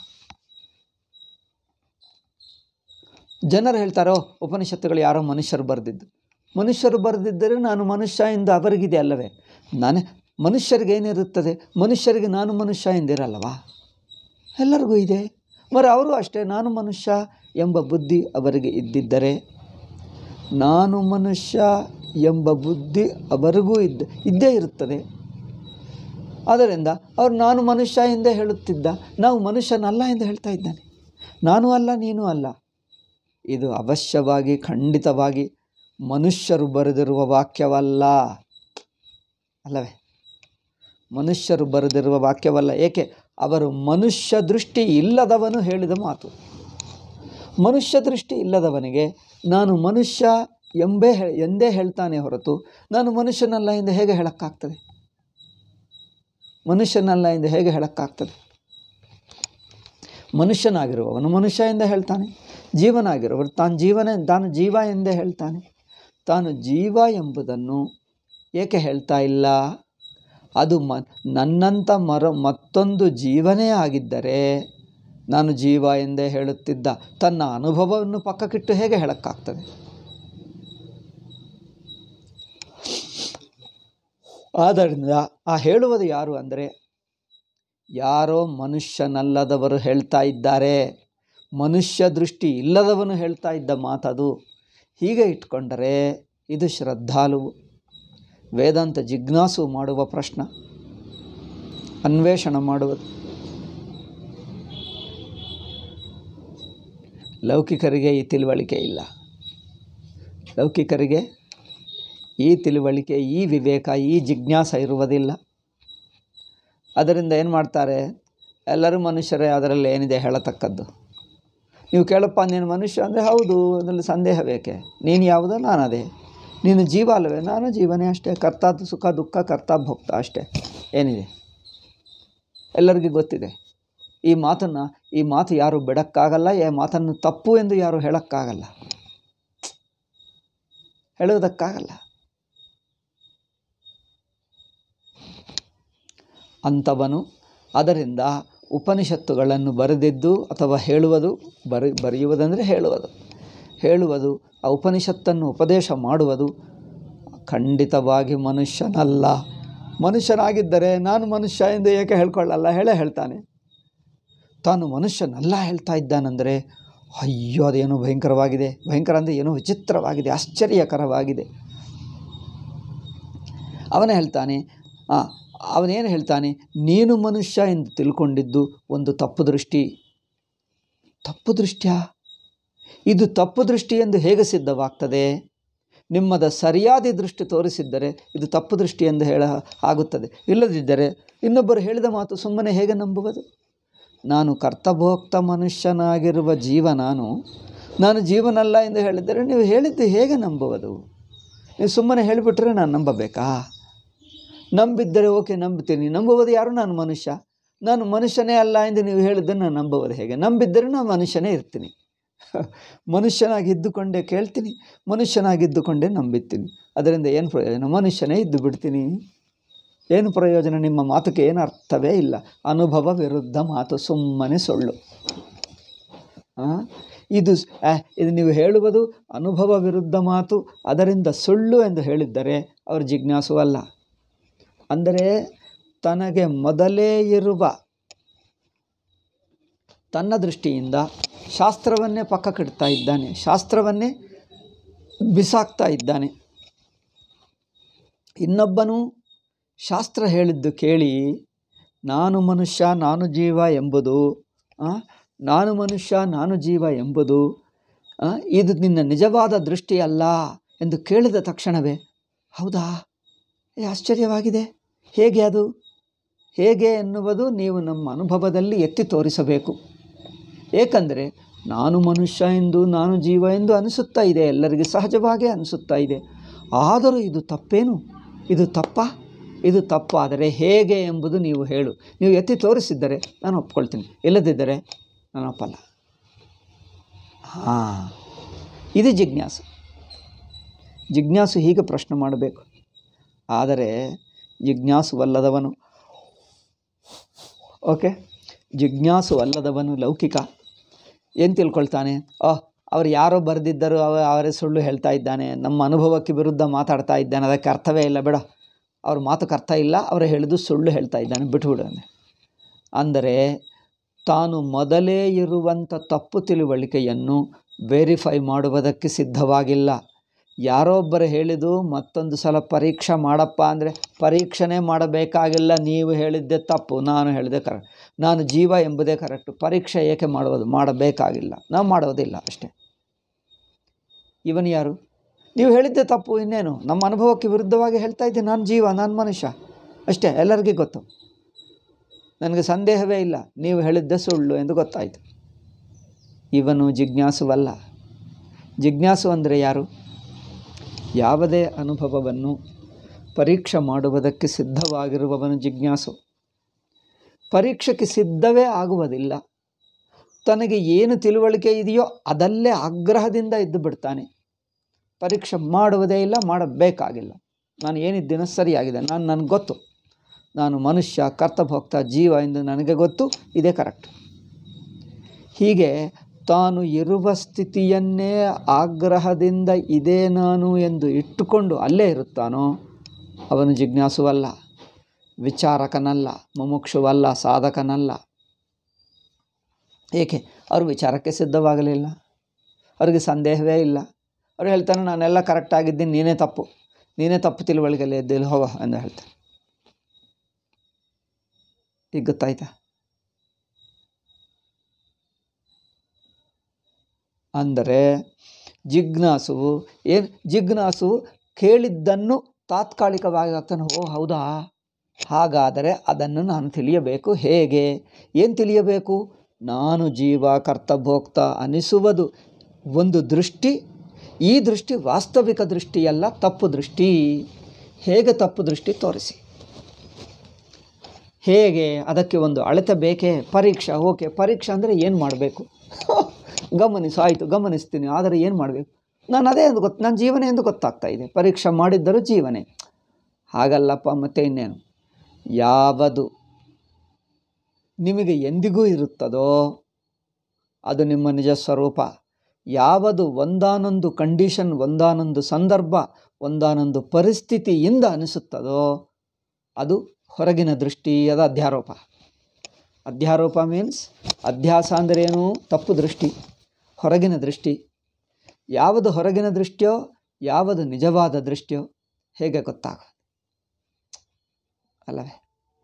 A: ಜನರು ಹೇಳ್ತಾರೋ ಉಪನಿಷತ್ತುಗಳು ಯಾರೋ ಮನುಷ್ಯರು ಬರೆದಿದ್ದರೆ ನಾನು ಮನುಷ್ಯ ಎಂದು ಅವರಿಗಿದೆ ಅಲ್ಲವೇ? ಮನುಷ್ಯರಿಗೇನಿರುತ್ತದೆ? ಮನುಷ್ಯರಿಗೆ ನಾನು ಮನುಷ್ಯ ಎಂದಿರಲ್ಲವಾ? ಎಲ್ಲರಿಗೂ ಇದೆ. ಅವರು ಅಷ್ಟೇ, ನಾನು ಮನುಷ್ಯ ಎಂಬ ಬುದ್ಧಿ ಅವರಿಗೆ ಇದ್ದಿದ್ದರೆ, ನಾನು ಮನುಷ್ಯ ಎಂಬ ಬುದ್ಧಿ ಅವರಿಗೂ ಇದ್ದೇ ಇರುತ್ತದೆ. ಆದ್ದರಿಂದ ಅವರು ನಾನು ಮನುಷ್ಯ ಎಂದೇ ಹೇಳುತ್ತಿದ್ದ, ನಾವು ಮನುಷ್ಯನಲ್ಲ ಎಂದು ಹೇಳ್ತಾ ಇದ್ದಾನೆ. ನಾನು ಅಲ್ಲ, ನೀನು ಅಲ್ಲ. ಇದು ಅವಶ್ಯವಾಗಿ ಖಂಡಿತವಾಗಿ ಮನುಷ್ಯರು ಬರೆದಿರುವ ವಾಕ್ಯವಲ್ಲ, ಅಲ್ಲವೇ? ಮನುಷ್ಯರು ಬರೆದಿರುವ ವಾಕ್ಯವಲ್ಲ. ಏಕೆ? ಅವರು ಮನುಷ್ಯ ದೃಷ್ಟಿ ಇಲ್ಲದವನು ಹೇಳಿದ ಮಾತು. ಮನುಷ್ಯ ದೃಷ್ಟಿ ಇಲ್ಲದವನಿಗೆ ನಾನು ಮನುಷ್ಯ ಎಂದೇ ಹೇಳ್ತಾನೆ ಹೊರತು ನಾನು ಮನುಷ್ಯನಲ್ಲ ಎಂದು ಹೇಗೆ ಹೇಳೋಕ್ಕಾಗ್ತದೆ? ಮನುಷ್ಯನಲ್ಲ ಎಂದು ಹೇಗೆ ಹೇಳೋಕ್ಕಾಗ್ತದೆ? ಮನುಷ್ಯನಾಗಿರುವವನು ಮನುಷ್ಯ ಎಂದೇ ಹೇಳ್ತಾನೆ, ಜೀವನಾಗಿರುವವರು ತಾನು ಜೀವ ಎಂದೇ ಹೇಳ್ತಾನೆ. ತಾನು ಜೀವ ಎಂಬುದನ್ನು ಏಕೆ ಹೇಳ್ತಾ ಇಲ್ಲ? ಅದು ನನ್ನಂಥ ಮತ್ತೊಂದು ಜೀವನೇ ಆಗಿದ್ದರೆ ನಾನು ಜೀವ ಎಂದೇ ಹೇಳುತ್ತಿದ್ದ. ತನ್ನ ಅನುಭವವನ್ನು ಪಕ್ಕಕ್ಕಿಟ್ಟು ಹೇಗೆ ಹೇಳೋಕ್ಕಾಗ್ತದೆ? ಆದ್ದರಿಂದ ಆ ಹೇಳುವುದು ಯಾರು ಅಂದರೆ, ಯಾರೋ ಮನುಷ್ಯನಲ್ಲದವರು ಹೇಳ್ತಾ ಇದ್ದಾರೆ, ಮನುಷ್ಯ ದೃಷ್ಟಿ ಇಲ್ಲದವನು ಹೇಳ್ತಾ ಇದ್ದ ಮಾತದು. ಹೀಗೆ ಇಟ್ಕೊಂಡರೆ ಇದು ಶ್ರದ್ಧಾಳುವು, ವೇದಾಂತ ಜಿಜ್ಞಾಸು ಮಾಡುವ ಪ್ರಶ್ನೆ, ಅನ್ವೇಷಣೆ ಮಾಡುವುದು. ಲೌಕಿಕರಿಗೆ ಈ ತಿಳುವಳಿಕೆ ಇಲ್ಲ. ಲೌಕಿಕರಿಗೆ ಈ ತಿಳುವಳಿಕೆ, ಈ ವಿವೇಕ, ಈ ಜಿಜ್ಞಾಸ ಇರುವುದಿಲ್ಲ. ಅದರಿಂದ ಏನು ಮಾಡ್ತಾರೆ? ಎಲ್ಲರೂ ಮನುಷ್ಯರೇ, ಅದರಲ್ಲಿ ಏನಿದೆ ಹೇಳತಕ್ಕದ್ದು? ನೀವು ಕೇಳಪ್ಪ, ನೀನು ಮನುಷ್ಯ ಅಂದರೆ ಹೌದು, ಅದರಲ್ಲಿ ಸಂದೇಹ ಬೇಕೆ? ನೀನು ಯಾವುದೋ ನಾನು ಅದೇ. ನೀನು ಜೀವ ಅಲ್ಲವೇ? ನಾನು ಜೀವನೇ ಅಷ್ಟೇ. ಕರ್ತ ಸುಖ ದುಃಖ, ಕರ್ತ ಭೋಕ್ತ ಅಷ್ಟೇ. ಏನಿದೆ? ಎಲ್ಲರಿಗೂ ಗೊತ್ತಿದೆ. ಈ ಮಾತು ಯಾರು ಬಿಡೋಕ್ಕಾಗಲ್ಲ. ಈ ಮಾತನ್ನು ತಪ್ಪು ಎಂದು ಯಾರು ಹೇಳೋಕ್ಕಾಗಲ್ಲ, ಹೇಳುವುದಕ್ಕಾಗಲ್ಲ. ಅಂಥವನು ಅದರಿಂದ ಉಪನಿಷತ್ತುಗಳನ್ನು ಬರೆದಿದ್ದು ಅಥವಾ ಬರೆಯುವುದಂದರೆ ಹೇಳುವುದು, ಆ ಉಪನಿಷತ್ತನ್ನು ಉಪದೇಶ ಮಾಡುವುದು ಖಂಡಿತವಾಗಿ ಮನುಷ್ಯನಲ್ಲ. ಮನುಷ್ಯನಾಗಿದ್ದರೆ ನಾನು ಮನುಷ್ಯ ಎಂದು ಏಕೆ ಹೇಳ್ಕೊಳ್ಳಲ್ಲ? ಹೇಳ್ತಾನೆ. ತಾನು ಮನುಷ್ಯನಲ್ಲ ಹೇಳ್ತಾ ಇದ್ದಾನೆಂದರೆ ಅಯ್ಯೋ, ಅದೇನೋ ಭಯಂಕರವಾಗಿದೆ. ಭಯಂಕರ ಅಂದರೆ ಏನೋ ವಿಚಿತ್ರವಾಗಿದೆ, ಆಶ್ಚರ್ಯಕರವಾಗಿದೆ. ಅವನೇನು ಹೇಳ್ತಾನೆ? ನೀನು ಮನುಷ್ಯ ಎಂದು ತಿಳ್ಕೊಂಡಿದ್ದು ಒಂದು ತಪ್ಪು ದೃಷ್ಟಿ. ತಪ್ಪು ದೃಷ್ಟಿಯ? ಇದು ತಪ್ಪು ದೃಷ್ಟಿ ಎಂದು ಹೇಗೆ ಸಿದ್ಧವಾಗ್ತದೆ? ನಿಮ್ಮದ ಸರಿಯಾದ ದೃಷ್ಟಿ ತೋರಿಸಿದ್ದರೆ ಇದು ತಪ್ಪು ದೃಷ್ಟಿ ಎಂದು ಆಗುತ್ತದೆ. ಇಲ್ಲದಿದ್ದರೆ ಇನ್ನೊಬ್ಬರು ಹೇಳಿದ ಮಾತು ಸುಮ್ಮನೆ ಹೇಗೆ ನಂಬುವುದು? ನಾನು ಕರ್ತಭೋಕ್ತ ಮನುಷ್ಯನಾಗಿರುವ ಜೀವ, ನಾನು ಜೀವನಲ್ಲ ಎಂದು ಹೇಳಿದರೆ ನೀವು ಹೇಳಿದ್ದು ಹೇಗೆ ನಂಬುವುದು? ನೀವು ಸುಮ್ಮನೆ ಹೇಳಿಬಿಟ್ರೆ ನಾನು ನಂಬಬೇಕಾ? ನಂಬಿದ್ದರೆ ಓಕೆ, ನಂಬ್ತೀನಿ. ನಂಬುವುದು ಯಾರು? ನಾನು ಮನುಷ್ಯನೇ ಅಲ್ಲ ಎಂದು ನೀವು ಹೇಳಿದ್ದರೆ ನಾನು ನಂಬುವುದು ಹೇಗೆ? ನಂಬಿದ್ದರೆ ನಾನು ಮನುಷ್ಯನೇ ಇರ್ತೀನಿ. ಮನುಷ್ಯನಾಗಿದ್ದುಕೊಂಡೇ ಕೇಳ್ತೀನಿ, ಮನುಷ್ಯನಾಗಿದ್ದುಕೊಂಡೇ ನಂಬಿರ್ತೀನಿ. ಅದರಿಂದ ಏನು ಪ್ರಯೋಜನ? ಮನುಷ್ಯನೇ ಇದ್ದು ಬಿಡ್ತೀನಿ. ಏನು ಪ್ರಯೋಜನ? ನಿಮ್ಮ ಮಾತುಗೆ ಏನು ಅರ್ಥವೇ ಇಲ್ಲ. ಅನುಭವ ವಿರುದ್ಧ ಮಾತು, ಸುಮ್ಮನೆ ಸುಳ್ಳು. ಇದು ನೀವು ಹೇಳುವುದು ಅನುಭವ ವಿರುದ್ಧ ಮಾತು, ಅದರಿಂದ ಸುಳ್ಳು ಎಂದು ಹೇಳಿದ್ದರೆ ಅವರು ಜಿಜ್ಞಾಸು ಅಲ್ಲ. ಅಂದರೆ ತನಗೆ ಮೊದಲೇ ಇರುವ ತನ್ನ ದೃಷ್ಟಿಯಿಂದ ಶಾಸ್ತ್ರವನ್ನೇ ಪಕ್ಕಕ್ಕಿಡ್ತಾ ಇದ್ದಾನೆ, ಶಾಸ್ತ್ರವನ್ನೇ ಬಿಸಾಕ್ತಾ ಇದ್ದಾನೆ. ಇನ್ನೊಬ್ಬನು ಶಾಸ್ತ್ರ ಹೇಳಿದ್ದು ಕೇಳಿ ನಾನು ಮನುಷ್ಯ ನಾನು ಜೀವ ಎಂಬುದು, ನಾನು ಮನುಷ್ಯ ನಾನು ಜೀವ ಎಂಬುದು ಇದು ನಿನ್ನ ನಿಜವಾದ ದೃಷ್ಟಿ ಅಲ್ಲ ಎಂದು ಕೇಳಿದ ತಕ್ಷಣವೇ ಹೌದಾ, ಆಶ್ಚರ್ಯವಾಗಿದೆ, ಹೇಗೆ ಅದು ಹೇಗೆ ಎನ್ನುವುದು ನೀವು ನಮ್ಮ ಅನುಭವದಲ್ಲಿ ಎತ್ತಿ ತೋರಿಸಬೇಕು. ಏಕೆಂದರೆ ನಾನು ಮನುಷ್ಯ ಎಂದು ನಾನು ಜೀವ ಎಂದು ಅನಿಸುತ್ತಾ ಇದೆ, ಎಲ್ಲರಿಗೆ ಸಹಜವಾಗಿ ಅನಿಸುತ್ತಾ ಇದೆ. ಆದರೂ ಇದು ತಪ್ಪೇನು? ಇದು ತಪ್ಪಾ? ಇದು ತಪ್ಪಾದರೆ ಹೇಗೆ ಎಂಬುದು ನೀವು ಹೇಳು. ನೀವು ಎತ್ತಿ ತೋರಿಸಿದ್ದರೆ ನಾನು ಒಪ್ಕೊಳ್ತೀನಿ, ಇಲ್ಲದಿದ್ದರೆ ನಾನು ಒಪ್ಪಲ್ಲ. ಇದು ಜಿಜ್ಞಾಸು. ಜಿಜ್ಞಾಸು ಹೀಗೆ ಪ್ರಶ್ನೆ ಮಾಡಬೇಕು. ಆದರೆ ಜಿಜ್ಞಾಸುವಲ್ಲದವನು ಜಿಜ್ಞಾಸು ಅಲ್ಲದವನು ಲೌಕಿಕ ಏನು ತಿಳ್ಕೊಳ್ತಾನೆ? ಅವರು ಯಾರೋ ಬರೆದಿದ್ದರು, ಅವರೇ ಸುಳ್ಳು ಹೇಳ್ತಾ ಇದ್ದಾನೆ, ನಮ್ಮ ಅನುಭವಕ್ಕೆ ವಿರುದ್ಧ ಮಾತಾಡ್ತಾ ಇದ್ದಾನೆ, ಅದಕ್ಕೆ ಅರ್ಥವೇ ಇಲ್ಲ, ಬೇಡ, ಅವ್ರ ಮಾತಕ್ಕೆ ಅರ್ಥ ಇಲ್ಲ, ಅವರು ಹೇಳಿದ್ದು ಸುಳ್ಳು ಹೇಳ್ತಾ ಇದ್ದಾನೆ, ಬಿಟ್ಟುಬಿಡೋಣ. ಅಂದರೆ ತಾನು ಮೊದಲೇ ಇರುವಂಥ ತಪ್ಪು ತಿಳುವಳಿಕೆಯನ್ನು ವೆರಿಫೈ ಮಾಡುವುದಕ್ಕೆ ಸಿದ್ಧವಾಗಿಲ್ಲ. ಯಾರೋ ಒಬ್ಬರು ಹೇಳಿದ್ದು ಮತ್ತೊಂದು ಸಲ ಪರೀಕ್ಷೆ ಮಾಡಪ್ಪ ಅಂದರೆ ಪರೀಕ್ಷೆನೇ ಮಾಡಬೇಕಾಗಿಲ್ಲ. ನೀವು ಹೇಳಿದ್ದೆ ತಪ್ಪು, ನಾನು ಹೇಳಿದೆ ಕರೆಕ್ಟ್, ನಾನು ಜೀವ ಎಂಬುದೇ ಕರೆಕ್ಟು, ಪರೀಕ್ಷೆ ಏಕೆ ಮಾಡಬೇಕಾಗಿಲ್ಲ, ನಾವು ಮಾಡೋದಿಲ್ಲ ಅಷ್ಟೇ. ಇವನು ಯಾರು? ನೀವು ಹೇಳಿದ್ದೆ ತಪ್ಪು, ಇನ್ನೇನು, ನಮ್ಮ ಅನುಭವಕ್ಕೆ ವಿರುದ್ಧವಾಗಿ ಹೇಳ್ತಾ ಇದ್ದೆ, ನಾನು ಜೀವ ನಾನು ಮನುಷ್ಯ ಅಷ್ಟೇ, ಎಲ್ಲರಿಗೂ ಗೊತ್ತು, ನನಗೆ ಸಂದೇಹವೇ ಇಲ್ಲ, ನೀವು ಹೇಳಿದ್ದೆ ಸುಳ್ಳು ಎಂದು ಗೊತ್ತಾಯಿತು. ಇವನು ಜಿಜ್ಞಾಸುವಲ್ಲ. ಜಿಜ್ಞಾಸು ಅಂದರೆ ಯಾರು? ಯಾವುದೇ ಅನುಭವವನ್ನು ಪರೀಕ್ಷೆ ಮಾಡುವುದಕ್ಕೆ ಸಿದ್ಧವಾಗಿರುವವನು ಜಿಜ್ಞಾಸು. ಪರೀಕ್ಷೆಗೆ ಸಿದ್ಧವೇ ಆಗುವುದಿಲ್ಲ. ತನಗೆ ಏನು ತಿಳುವಳಿಕೆ ಇದೆಯೋ ಅದಲ್ಲೇ ಆಗ್ರಹದಿಂದ ಇದ್ದು ಬಿಡ್ತಾನೆ. ಪರೀಕ್ಷೆ ಮಾಡುವುದೇ ಇಲ್ಲ, ಮಾಡಬೇಕಾಗಿಲ್ಲ. ನಾನು ಏನಿದ್ದೀನೋ ಸರಿಯಾಗಿದೆ, ನನಗೆ ಗೊತ್ತು, ನಾನು ಮನುಷ್ಯ, ಕರ್ತಭೋಕ್ತ, ಜೀವ ಎಂದು ನನಗೆ ಗೊತ್ತು, ಇದೇ ಕರೆಕ್ಟ್. ಹೀಗೆ ತಾನು ಇರುವ ಸ್ಥಿತಿಯನ್ನೇ ಆಗ್ರಹದಿಂದ ಇದೇ ನಾನು ಎಂದು ಇಟ್ಟುಕೊಂಡು ಅಲ್ಲೇ ಇರುತ್ತಾನೋ ಅವನು ಜಿಜ್ಞಾಸುವಲ್ಲ, ವಿಚಾರಕನಲ್ಲ, ಮುಮುಕ್ಷುವಲ್ಲ, ಸಾಧಕನಲ್ಲ. ಏಕೆ? ಅವರು ವಿಚಾರಕ್ಕೆ ಸಿದ್ಧವಾಗಲಿಲ್ಲ, ಅವ್ರಿಗೆ ಸಂದೇಹವೇ ಇಲ್ಲ. ಅವ್ರು ಹೇಳ್ತಾನೆ, ನಾನೆಲ್ಲ ಕರೆಕ್ಟಾಗಿದ್ದೀನಿ, ನೀನೇ ತಪ್ಪು ತಿಳುವಳಿಕೆಯಲ್ಲಿ ಎದ್ದಿಲ್ಲ, ಹೋಗೋ ಎಂದು ಹೇಳ್ತಾನೆ. ಈಗ ಗೊತ್ತಾಯ್ತಾ? ಅಂದರೆ ಜಿಜ್ಞಾಸು ಕೇಳಿದ್ದನ್ನು ತಾತ್ಕಾಲಿಕವಾಗಿ ಆಗ್ತಾನೆ. ಓ ಹೌದಾ, ಹಾಗಾದರೆ ಅದನ್ನು ನಾನು ತಿಳಿಯಬೇಕು. ಹೇಗೆ? ಏನು ತಿಳಿಯಬೇಕು? ನಾನು ಜೀವ, ಕರ್ತಭೋಕ್ತ ಅನಿಸುವುದು ಒಂದು ದೃಷ್ಟಿ. ಈ ದೃಷ್ಟಿ ವಾಸ್ತವಿಕ ದೃಷ್ಟಿಯಲ್ಲ, ತಪ್ಪು ದೃಷ್ಟಿ. ಹೇಗೆ ತಪ್ಪು ದೃಷ್ಟಿ? ತೋರಿಸಿ. ಹೇಗೆ? ಅದಕ್ಕೆ ಒಂದು ಅಳತೆ ಬೇಕೇ? ಪರೀಕ್ಷಾ. ಓಕೆ, ಪರೀಕ್ಷಾ ಅಂದರೆ ಏನು ಮಾಡಬೇಕು? ಗಮನಿಸು. ಆಯಿತು, ಗಮನಿಸ್ತೀನಿ. ಆದರೆ ಏನು ಮಾಡಬೇಕು? ನಾನು ಅದೇ ಎಂದು ನನ್ನ ಜೀವನ ಎಂದು ಗೊತ್ತಾಗ್ತಾ ಇದೆ. ಪರೀಕ್ಷೆ ಮಾಡಿದ್ದರೂ ಜೀವನೇ. ಹಾಗಲ್ಲಪ್ಪ, ಮತ್ತೆ ಇನ್ನೇನು? ಯಾವುದು ನಿಮಗೆ ಎಂದಿಗೂ ಇರುತ್ತದೋ ಅದು ನಿಮ್ಮ ನಿಜ ಸ್ವರೂಪ. ಯಾವುದು ಒಂದಾನೊಂದು ಕಂಡೀಷನ್, ಒಂದಾನೊಂದು ಸಂದರ್ಭ, ಒಂದಾನೊಂದು ಪರಿಸ್ಥಿತಿಯಿಂದ ಅನಿಸುತ್ತದೋ ಅದು ಹೊರಗಿನ ದೃಷ್ಟಿ, ಅದು ಅಧ್ಯಾರೋಪ. ಅಧ್ಯಾರೋಪ ಮೀನ್ಸ್, ಅಧ್ಯಾಸ ಅಂದರೆ ಏನು? ತಪ್ಪು ದೃಷ್ಟಿ, ಹೊರಗಿನ ದೃಷ್ಟಿ. ಯಾವುದು ಹೊರಗಿನ ದೃಷ್ಟಿಯೋ, ಯಾವುದು ನಿಜವಾದ ದೃಷ್ಟಿಯೋ ಹೇಗೆ ಗೊತ್ತಾಗೋದು ಅಲ್ಲವೇ?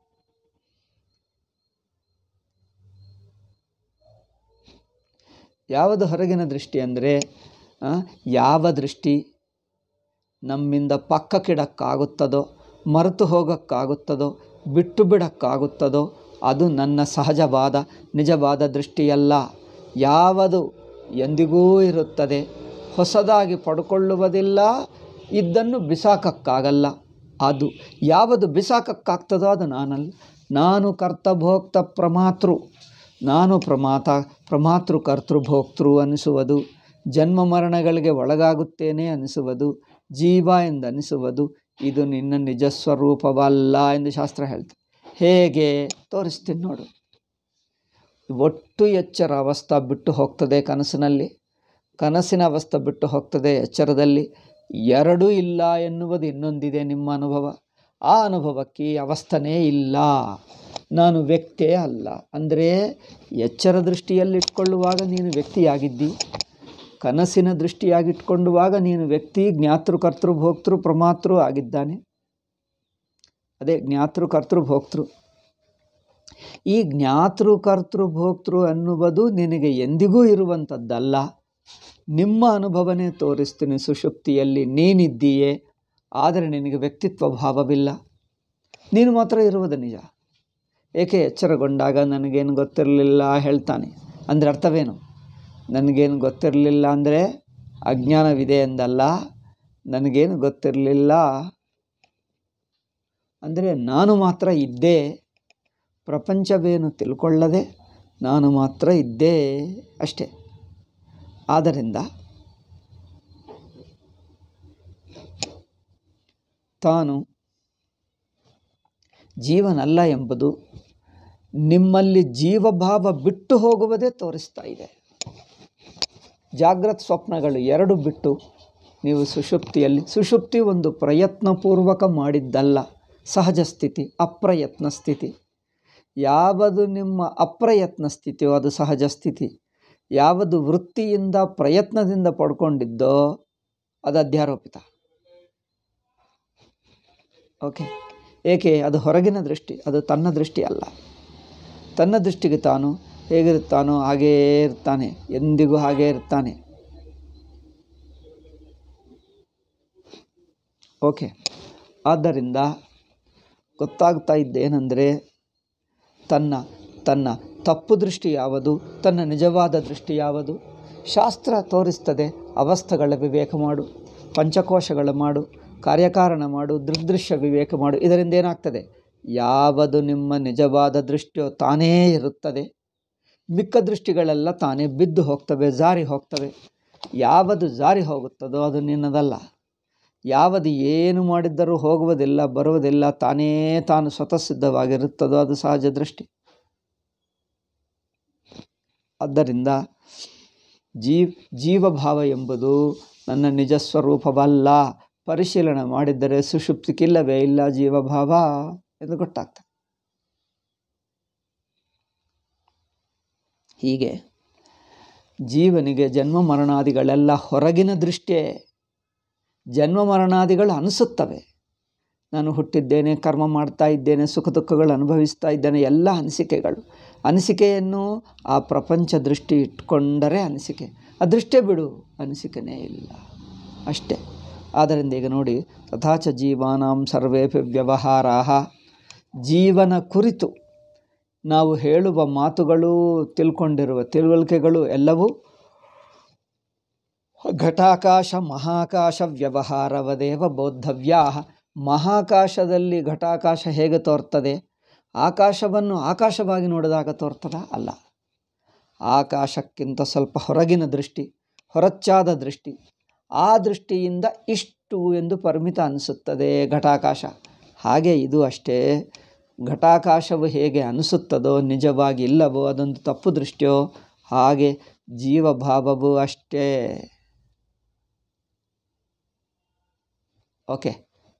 A: ಯಾವುದು ಹೊರಗಿನ ದೃಷ್ಟಿ ಅಂದರೆ, ಯಾವ ದೃಷ್ಟಿ ನಮ್ಮಿಂದ ಪಕ್ಕಕ್ಕಿಡಕ್ಕಾಗುತ್ತದೋ, ಮರೆತು ಹೋಗೋಕ್ಕಾಗುತ್ತದೋ, ಬಿಟ್ಟು ಬಿಡೋಕ್ಕಾಗುತ್ತದೋ ಅದು ನನ್ನ ಸಹಜವಾದ ನಿಜವಾದ ದೃಷ್ಟಿಯಲ್ಲ. ಯಾವುದು ಎಂದಿಗೂ ಇರುತ್ತದೆ, ಹೊಸದಾಗಿ ಪಡ್ಕೊಳ್ಳುವುದಿಲ್ಲ, ಇದನ್ನು ಬಿಸಾಕಕ್ಕಾಗಲ್ಲ. ಅದು ಯಾವುದು ಬಿಸಾಕಕ್ಕಾಗ್ತದೋ ಅದು ನಾನಲ್ಲ. ನಾನು ಕರ್ತಭೋಕ್ತ ಪ್ರಮಾತೃ, ನಾನು ಪ್ರಮಾತೃ ಕರ್ತೃಭೋಕ್ತೃ ಅನಿಸುವುದು, ಜನ್ಮ ಮರಣಗಳಿಗೆ ಒಳಗಾಗುತ್ತೇನೆ ಅನಿಸುವುದು, ಜೀವ ಎಂದನಿಸುವುದು, ಇದು ನಿನ್ನ ನಿಜ ಸ್ವರೂಪವಲ್ಲ ಎಂದು ಶಾಸ್ತ್ರ ಹೇಳ್ತದೆ. ಹೇಗೆ? ತೋರಿಸ್ತೀನಿ ನೋಡು. ಒಟ್ಟು ಎಚ್ಚರ ಅವಸ್ಥೆ ಬಿಟ್ಟು ಹೋಗ್ತದೆ ಕನಸಿನಲ್ಲಿ, ಕನಸಿನ ಅವಸ್ಥೆ ಬಿಟ್ಟು ಹೋಗ್ತದೆ ಎಚ್ಚರದಲ್ಲಿ. ಎರಡೂ ಇಲ್ಲ ಎನ್ನುವುದು ಇನ್ನೊಂದಿದೆ ನಿಮ್ಮ ಅನುಭವ. ಆ ಅನುಭವಕ್ಕೆ ಅವಸ್ಥೆನೇ ಇಲ್ಲ. ನಾನು ವ್ಯಕ್ತಿಯೇ ಅಲ್ಲ ಅಂದರೆ ಎಚ್ಚರ ದೃಷ್ಟಿಯಲ್ಲಿಟ್ಕೊಳ್ಳುವಾಗ ನೀನು ವ್ಯಕ್ತಿಯಾಗಿದ್ದಿ, ಕನಸಿನ ದೃಷ್ಟಿಯಾಗಿಟ್ಕೊಳ್ಳುವಾಗ ನೀನು ವ್ಯಕ್ತಿ, ಜ್ಞಾತೃ ಕರ್ತೃ ಭೋಕ್ತೃ ಪ್ರಮಾತೃ ಆಗಿದ್ದಾನೆ. ಅದೇ ಜ್ಞಾತೃ ಕರ್ತೃ ಭೋಕ್ತೃ. ಈ ಜ್ಞಾತೃ ಕರ್ತೃ ಭೋಕ್ತೃ ಅನ್ನುವುದು ನಿನಗೆ ಎಂದಿಗೂ ಇರುವಂಥದ್ದಲ್ಲ. ನಿಮ್ಮ ಅನುಭವನೇ ತೋರಿಸ್ತೀನಿ. ಸುಷುಪ್ತಿಯಲ್ಲಿ ನೀನಿದ್ದೀಯೇ, ಆದರೆ ನಿನಗೆ ವ್ಯಕ್ತಿತ್ವ ಭಾವವಿಲ್ಲ, ನೀನು ಮಾತ್ರ ಇರುವುದು ನಿಜ. ಏಕೆ? ಎಚ್ಚರಗೊಂಡಾಗ ನನಗೇನು ಗೊತ್ತಿರಲಿಲ್ಲ ಹೇಳ್ತಾನೆ. ಅಂದರೆ ಅರ್ಥವೇನು? ನನಗೇನು ಗೊತ್ತಿರಲಿಲ್ಲ ಅಂದರೆ ಅಜ್ಞಾನವಿದೆ ಎಂದಲ್ಲ. ನನಗೇನು ಗೊತ್ತಿರಲಿಲ್ಲ ಅಂದರೆ ನಾನು ಮಾತ್ರ ಇದ್ದೆ, ಪ್ರಪಂಚವೇನು ತಿಳ್ಕೊಳ್ಳದೆ ನಾನು ಮಾತ್ರ ಇದ್ದೆ ಅಷ್ಟೇ. ಆದ್ದರಿಂದ ತಾನು ಜೀವನಲ್ಲ ಎಂಬುದು ನಿಮ್ಮಲ್ಲಿ ಜೀವಭಾವ ಬಿಟ್ಟು ಹೋಗುವುದೇ ತೋರಿಸ್ತಾ ಇದೆ. ಜಾಗ್ರತ್ ಸ್ವಪ್ನಗಳು ಎರಡು ಬಿಟ್ಟು ನೀವು ಸುಷುಪ್ತಿ ಒಂದು ಪ್ರಯತ್ನಪೂರ್ವಕ ಮಾಡಿದ್ದಲ್ಲ, ಸಹಜ ಸ್ಥಿತಿ, ಅಪ್ರಯತ್ನ ಸ್ಥಿತಿ. ಯಾವುದು ನಿಮ್ಮ ಅಪ್ರಯತ್ನ ಸ್ಥಿತಿಯೋ ಅದು ಸಹಜ ಸ್ಥಿತಿ. ಯಾವುದು ವೃತ್ತಿಯಿಂದ ಪ್ರಯತ್ನದಿಂದ ಪಡ್ಕೊಂಡಿದ್ದೋ ಅದು ಅಧ್ಯಾರೋಪಿತ. ಓಕೆ? ಏಕೆ? ಅದು ಹೊರಗಿನ ದೃಷ್ಟಿ, ಅದು ತನ್ನ ದೃಷ್ಟಿ ಅಲ್ಲ. ತನ್ನ ದೃಷ್ಟಿಗೆ ತಾನು ಹೇಗಿರುತ್ತಾನೋ ಹಾಗೇ ಇರ್ತಾನೆ, ಎಂದಿಗೂ ಹಾಗೇ ಇರ್ತಾನೆ. ಓಕೆ? ಆದ್ದರಿಂದ ಗೊತ್ತಾಗ್ತಾ ಇದ್ದೇನೆಂದರೆ ತನ್ನ ತಪ್ಪು ದೃಷ್ಟಿ ಯಾವುದು, ತನ್ನ ನಿಜವಾದ ದೃಷ್ಟಿ ಯಾವುದು. ಶಾಸ್ತ್ರ ತೋರಿಸ್ತದೆ. ಅವಸ್ಥೆಗಳ ವಿವೇಕ ಮಾಡು, ಪಂಚಕೋಶಗಳ ಮಾಡು, ಕಾರ್ಯಕಾರಣ ಮಾಡು, ದೃಗ್ದೃಶ್ಯ ವಿವೇಕ ಮಾಡು. ಇದರಿಂದ ಏನಾಗ್ತದೆ? ಯಾವುದು ನಿಮ್ಮ ನಿಜವಾದ ದೃಷ್ಟಿಯೋ ತಾನೇ ಇರುತ್ತದೆ. ಮಿಕ್ಕ ದೃಷ್ಟಿಗಳೆಲ್ಲ ತಾನೇ ಬಿದ್ದು ಹೋಗ್ತವೆ, ಜಾರಿ ಹೋಗ್ತವೆ. ಯಾವುದು ಜಾರಿ ಹೋಗುತ್ತದೋ ಅದು ನಿನ್ನದಲ್ಲ. ಯಾವುದು ಏನು ಮಾಡಿದ್ದರೂ ಹೋಗುವುದಿಲ್ಲ, ಬರುವುದಿಲ್ಲ, ತಾನೇ ತಾನು ಸ್ವತಃ ಸಿದ್ಧವಾಗಿರುತ್ತದೋ ಅದು ಸಹಜ ದೃಷ್ಟಿ. ಆದ್ದರಿಂದ ಜೀವಭಾವ ಎಂಬುದು ನನ್ನ ನಿಜ ಸ್ವರೂಪವಲ್ಲ. ಪರಿಶೀಲನೆ ಮಾಡಿದ್ದರೆ ಸುಷುಪ್ತಿಕ್ಕಿಲ್ಲವೇ ಇಲ್ಲ ಜೀವಭಾವ ಎಂದು ಗೊತ್ತಾಗ್ತದೆ. ಹೀಗೆ ಜೀವನಿಗೆ ಜನ್ಮ ಮರಣಾದಿಗಳೆಲ್ಲ ಹೊರಗಿನ ದೃಷ್ಟಿಯೇ. ಜನ್ಮ ಮರಣಾದಿಗಳು ಅನಿಸುತ್ತವೆ. ನಾನು ಹುಟ್ಟಿದ್ದೇನೆ, ಕರ್ಮ ಮಾಡ್ತಾ ಇದ್ದೇನೆ, ಸುಖ ದುಃಖಗಳು ಅನುಭವಿಸ್ತಾ ಇದ್ದೇನೆ, ಎಲ್ಲ ಅನಿಸಿಕೆಗಳು. ಅನಿಸಿಕೆಯನ್ನು ಆ ಪ್ರಪಂಚ ದೃಷ್ಟಿ ಇಟ್ಕೊಂಡರೆ ಅನಿಸಿಕೆ, ಅದೃಷ್ಟೇ ಬಿಡು, ಅನಿಸಿಕೆನೇ ಇಲ್ಲ ಅಷ್ಟೇ. ಆದ್ದರಿಂದ ಈಗ ನೋಡಿ, ತಥಾಚ ಜೀವಾನಾಂ ಸರ್ವೇಪಿ ವ್ಯವಹಾರಾಃ. ಜೀವನ ಕುರಿತು ನಾವು ಹೇಳುವ ಮಾತುಗಳು, ತಿಳ್ಕೊಂಡಿರುವ ತಿಳುವಳಿಕೆಗಳು ಎಲ್ಲವೂ ಘಟಾಕಾಶ ಮಹಾಕಾಶ ವ್ಯವಹಾರವದೇವ ಬೋದ್ಧವ್ಯಾ. ಮಹಾಕಾಶದಲ್ಲಿ ಘಟಾಕಾಶ ಹೇಗೆ ತೋರ್ತದೆ, ಆಕಾಶವನ್ನು ಆಕಾಶವಾಗಿ ನೋಡಿದಾಗ ತೋರ್ತದ? ಅಲ್ಲ. ಆಕಾಶಕ್ಕಿಂತ ಸ್ವಲ್ಪ ಹೊರಗಿನ ದೃಷ್ಟಿ, ಹೊರಚ್ಚಾದ ದೃಷ್ಟಿ. ಆ ದೃಷ್ಟಿಯಿಂದ ಇಷ್ಟು ಎಂದು ಪರಿಮಿತ ಅನಿಸುತ್ತದೆ ಘಟಾಕಾಶ. ಹಾಗೆ ಇದು ಅಷ್ಟೇ. ಘಟಾಕಾಶವು ಹೇಗೆ ಅನಿಸುತ್ತದೋ, ನಿಜವಾಗಿ ಇಲ್ಲವೋ, ಅದೊಂದು ತಪ್ಪು ದೃಷ್ಟಿಯೋ, ಹಾಗೆ ಜೀವಭಾವವು ಅಷ್ಟೇ. ಓಕೆ.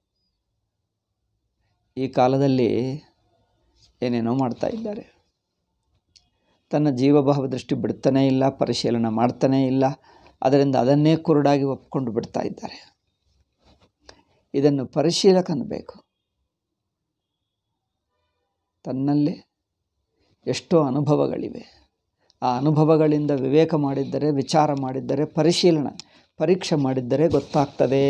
A: ಈ ಕಾಲದಲ್ಲಿ ಏನೇನೋ ಮಾಡ್ತಾ ಇದ್ದಾರೆ. ತನ್ನ ಜೀವಭಾವ ದೃಷ್ಟಿ ಬಿಡ್ತಾನೇ ಇಲ್ಲ, ಪರಿಶೀಲನೆ ಮಾಡ್ತಾನೇ ಇಲ್ಲ. ಅದರಿಂದ ಅದನ್ನೇ ಕುರುಡಾಗಿ ಒಪ್ಕೊಂಡು ಬಿಡ್ತಾ ಇದ್ದಾರೆ. ಇದನ್ನು ಪರಿಶೀಲಕನು ಬೇಕು. ತನ್ನಲ್ಲೇ ಎಷ್ಟೋ ಅನುಭವಗಳಿವೆ. ಆ ಅನುಭವಗಳಿಂದ ವಿವೇಕ ಮಾಡಿದ್ದರೆ, ವಿಚಾರ ಮಾಡಿದ್ದರೆ, ಪರೀಕ್ಷೆ ಮಾಡಿದ್ದರೆ ಗೊತ್ತಾಗ್ತದೆ.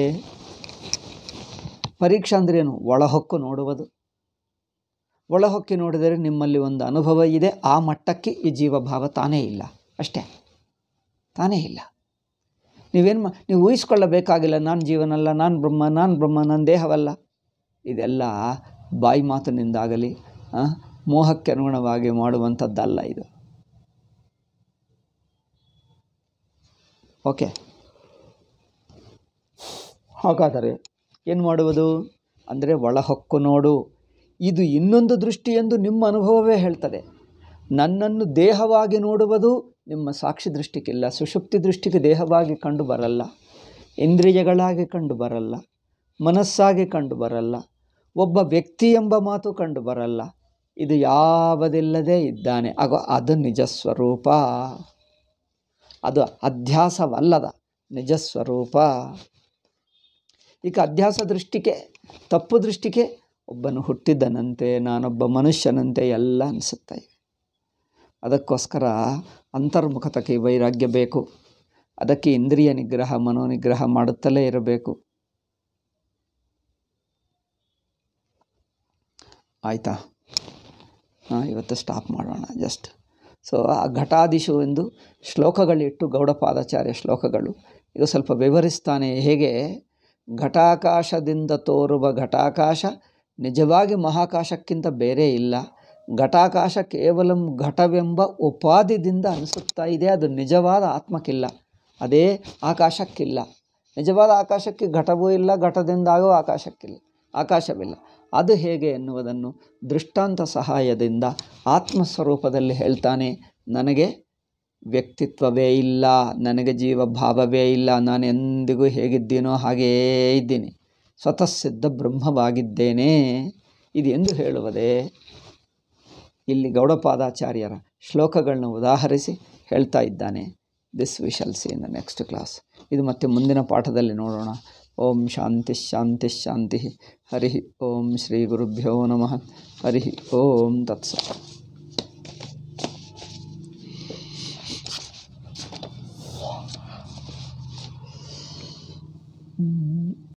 A: ಪರೀಕ್ಷೆ ಅಂದ್ರೇನು? ಒಳಹೊಕ್ಕು ನೋಡುವುದು. ಒಳಹೊಕ್ಕಿ ನೋಡಿದರೆ ನಿಮ್ಮಲ್ಲಿ ಒಂದು ಅನುಭವ ಇದೆ, ಆ ಮಟ್ಟಕ್ಕೆ ಈ ಜೀವಭಾವ ತಾನೇ ಇಲ್ಲ ಅಷ್ಟೇ, ತಾನೇ ಇಲ್ಲ. ನೀವು ಊಹಿಸ್ಕೊಳ್ಳಬೇಕಾಗಿಲ್ಲ, ನಾನು ಜೀವನಲ್ಲ, ನಾನು ಬ್ರಹ್ಮ, ನನ್ನ ದೇಹವಲ್ಲ. ಇದೆಲ್ಲ ಬಾಯಿ ಮಾತಿನಿಂದಾಗಲಿ ಮೋಹಕ್ಕೆ ಅನುಗುಣವಾಗಿ ಮಾಡುವಂಥದ್ದಲ್ಲ ಇದು. ಓಕೆ. ಹಾಗಾದರೆ ಏನು ಮಾಡುವುದು ಅಂದರೆ, ಒಳಹೊಕ್ಕು ನೋಡು. ಇದು ಇನ್ನೊಂದು ದೃಷ್ಟಿ ಎಂದು ನಿಮ್ಮ ಅನುಭವವೇ ಹೇಳ್ತದೆ. ನನ್ನನ್ನು ದೇಹವಾಗಿ ನೋಡುವುದು ನಿಮ್ಮ ಸಾಕ್ಷಿ ದೃಷ್ಟಿಗಿಲ್ಲ. ಸುಷುಪ್ತಿ ದೃಷ್ಟಿಗೆ ದೇಹವಾಗಿ ಕಂಡು ಬರಲ್ಲ, ಇಂದ್ರಿಯಗಳಾಗಿ ಕಂಡು ಬರಲ್ಲ, ಮನಸ್ಸಾಗಿ ಕಂಡು ಬರಲ್ಲ, ಒಬ್ಬ ವ್ಯಕ್ತಿ ಎಂಬ ಮಾತು ಕಂಡು ಬರಲ್ಲ. ಇದು ಯಾವುದಿಲ್ಲದೆ ಇದ್ದಾನೆ. ಅದು ನಿಜ ಸ್ವರೂಪ. ಅದು ಅಧ್ಯಾಸವಲ್ಲದ ನಿಜ ಸ್ವರೂಪ. ಈಗ ಅಧ್ಯಾಸ ದೃಷ್ಟಿಗೆ, ತಪ್ಪು ದೃಷ್ಟಿಗೆ ಒಬ್ಬನು ಹುಟ್ಟಿದ್ದನಂತೆ, ನಾನೊಬ್ಬ ಮನುಷ್ಯನಂತೆ ಎಲ್ಲ ಅನಿಸುತ್ತಾ ಇವೆ. ಅದಕ್ಕೋಸ್ಕರ ಅಂತರ್ಮುಖತಕ್ಕೆ ವೈರಾಗ್ಯ ಬೇಕು. ಅದಕ್ಕೆ ಇಂದ್ರಿಯ ನಿಗ್ರಹ, ಮನೋನಿಗ್ರಹ ಮಾಡುತ್ತಲೇ ಇರಬೇಕು. ಆಯಿತಾ? ಇವತ್ತು ಸ್ಟಾಪ್ ಮಾಡೋಣ ಜಸ್ಟ್. ಸೊ ಆ ಘಟಾದಿಶು ಎಂದು ಶ್ಲೋಕಗಳಿಟ್ಟು, ಗೌಡಪಾದಾಚಾರ್ಯ ಶ್ಲೋಕಗಳು ಈಗ ಸ್ವಲ್ಪ ವಿವರಿಸ್ತಾನೆ. ಹೇಗೆ ಘಟಾಕಾಶದಿಂದ ತೋರುವ ಘಟಾಕಾಶ ನಿಜವಾಗಿ ಮಹಾಕಾಶಕ್ಕಿಂತ ಬೇರೆ ಇಲ್ಲ. ಘಟಾಕಾಶ ಕೇವಲ ಘಟವೆಂಬ ಉಪಾದಿದಿಂದ ಅನಿಸುತ್ತಾ ಇದೆ, ಅದು ನಿಜವಾದ ಆತ್ಮಕ್ಕಿಲ್ಲ, ಅದೇ ಆಕಾಶಕ್ಕಿಲ್ಲ. ನಿಜವಾದ ಆಕಾಶಕ್ಕೆ ಘಟವೂ ಇಲ್ಲ, ಘಟದಿಂದಾಗೋ ಆಕಾಶವಿಲ್ಲ. ಅದು ಹೇಗೆ ಎನ್ನುವುದನ್ನು ದೃಷ್ಟಾಂತ ಸಹಾಯದಿಂದ ಆತ್ಮಸ್ವರೂಪದಲ್ಲಿ ಹೇಳ್ತಾನೆ. ನನಗೆ ವ್ಯಕ್ತಿತ್ವವೇ ಇಲ್ಲ, ನನಗೆ ಜೀವಭಾವವೇ ಇಲ್ಲ, ನಾನು ಎಂದಿಗೂ ಹೇಗಿದ್ದೀನೋ ಹಾಗೇ ಇದ್ದೀನಿ, ಸ್ವತಃ ಸಿದ್ಧ ಬ್ರಹ್ಮವಾಗಿದ್ದೇನೆ. ಇದು ಎಂದು ಹೇಳುವುದೇ ಇಲ್ಲಿ ಗೌಡಪಾದಾಚಾರ್ಯರ ಶ್ಲೋಕಗಳನ್ನ ಉದಾಹರಿಸಿ ಹೇಳ್ತಾ ಇದ್ದಾನೆ. This we shall see in the next class. ಇದು ಮತ್ತೆ ಮುಂದಿನ ಪಾಠದಲ್ಲಿ ನೋಡೋಣ. ಓಂ ಶಾಂತಿ ಶಾಂತಿ ಶಾಂತಿ. ಹರಿ ಓಂ ಶ್ರೀ ಗುರುಭ್ಯೋ ನಮಃ. ಹರಿ ಓಂ ತತ್ಸತ್.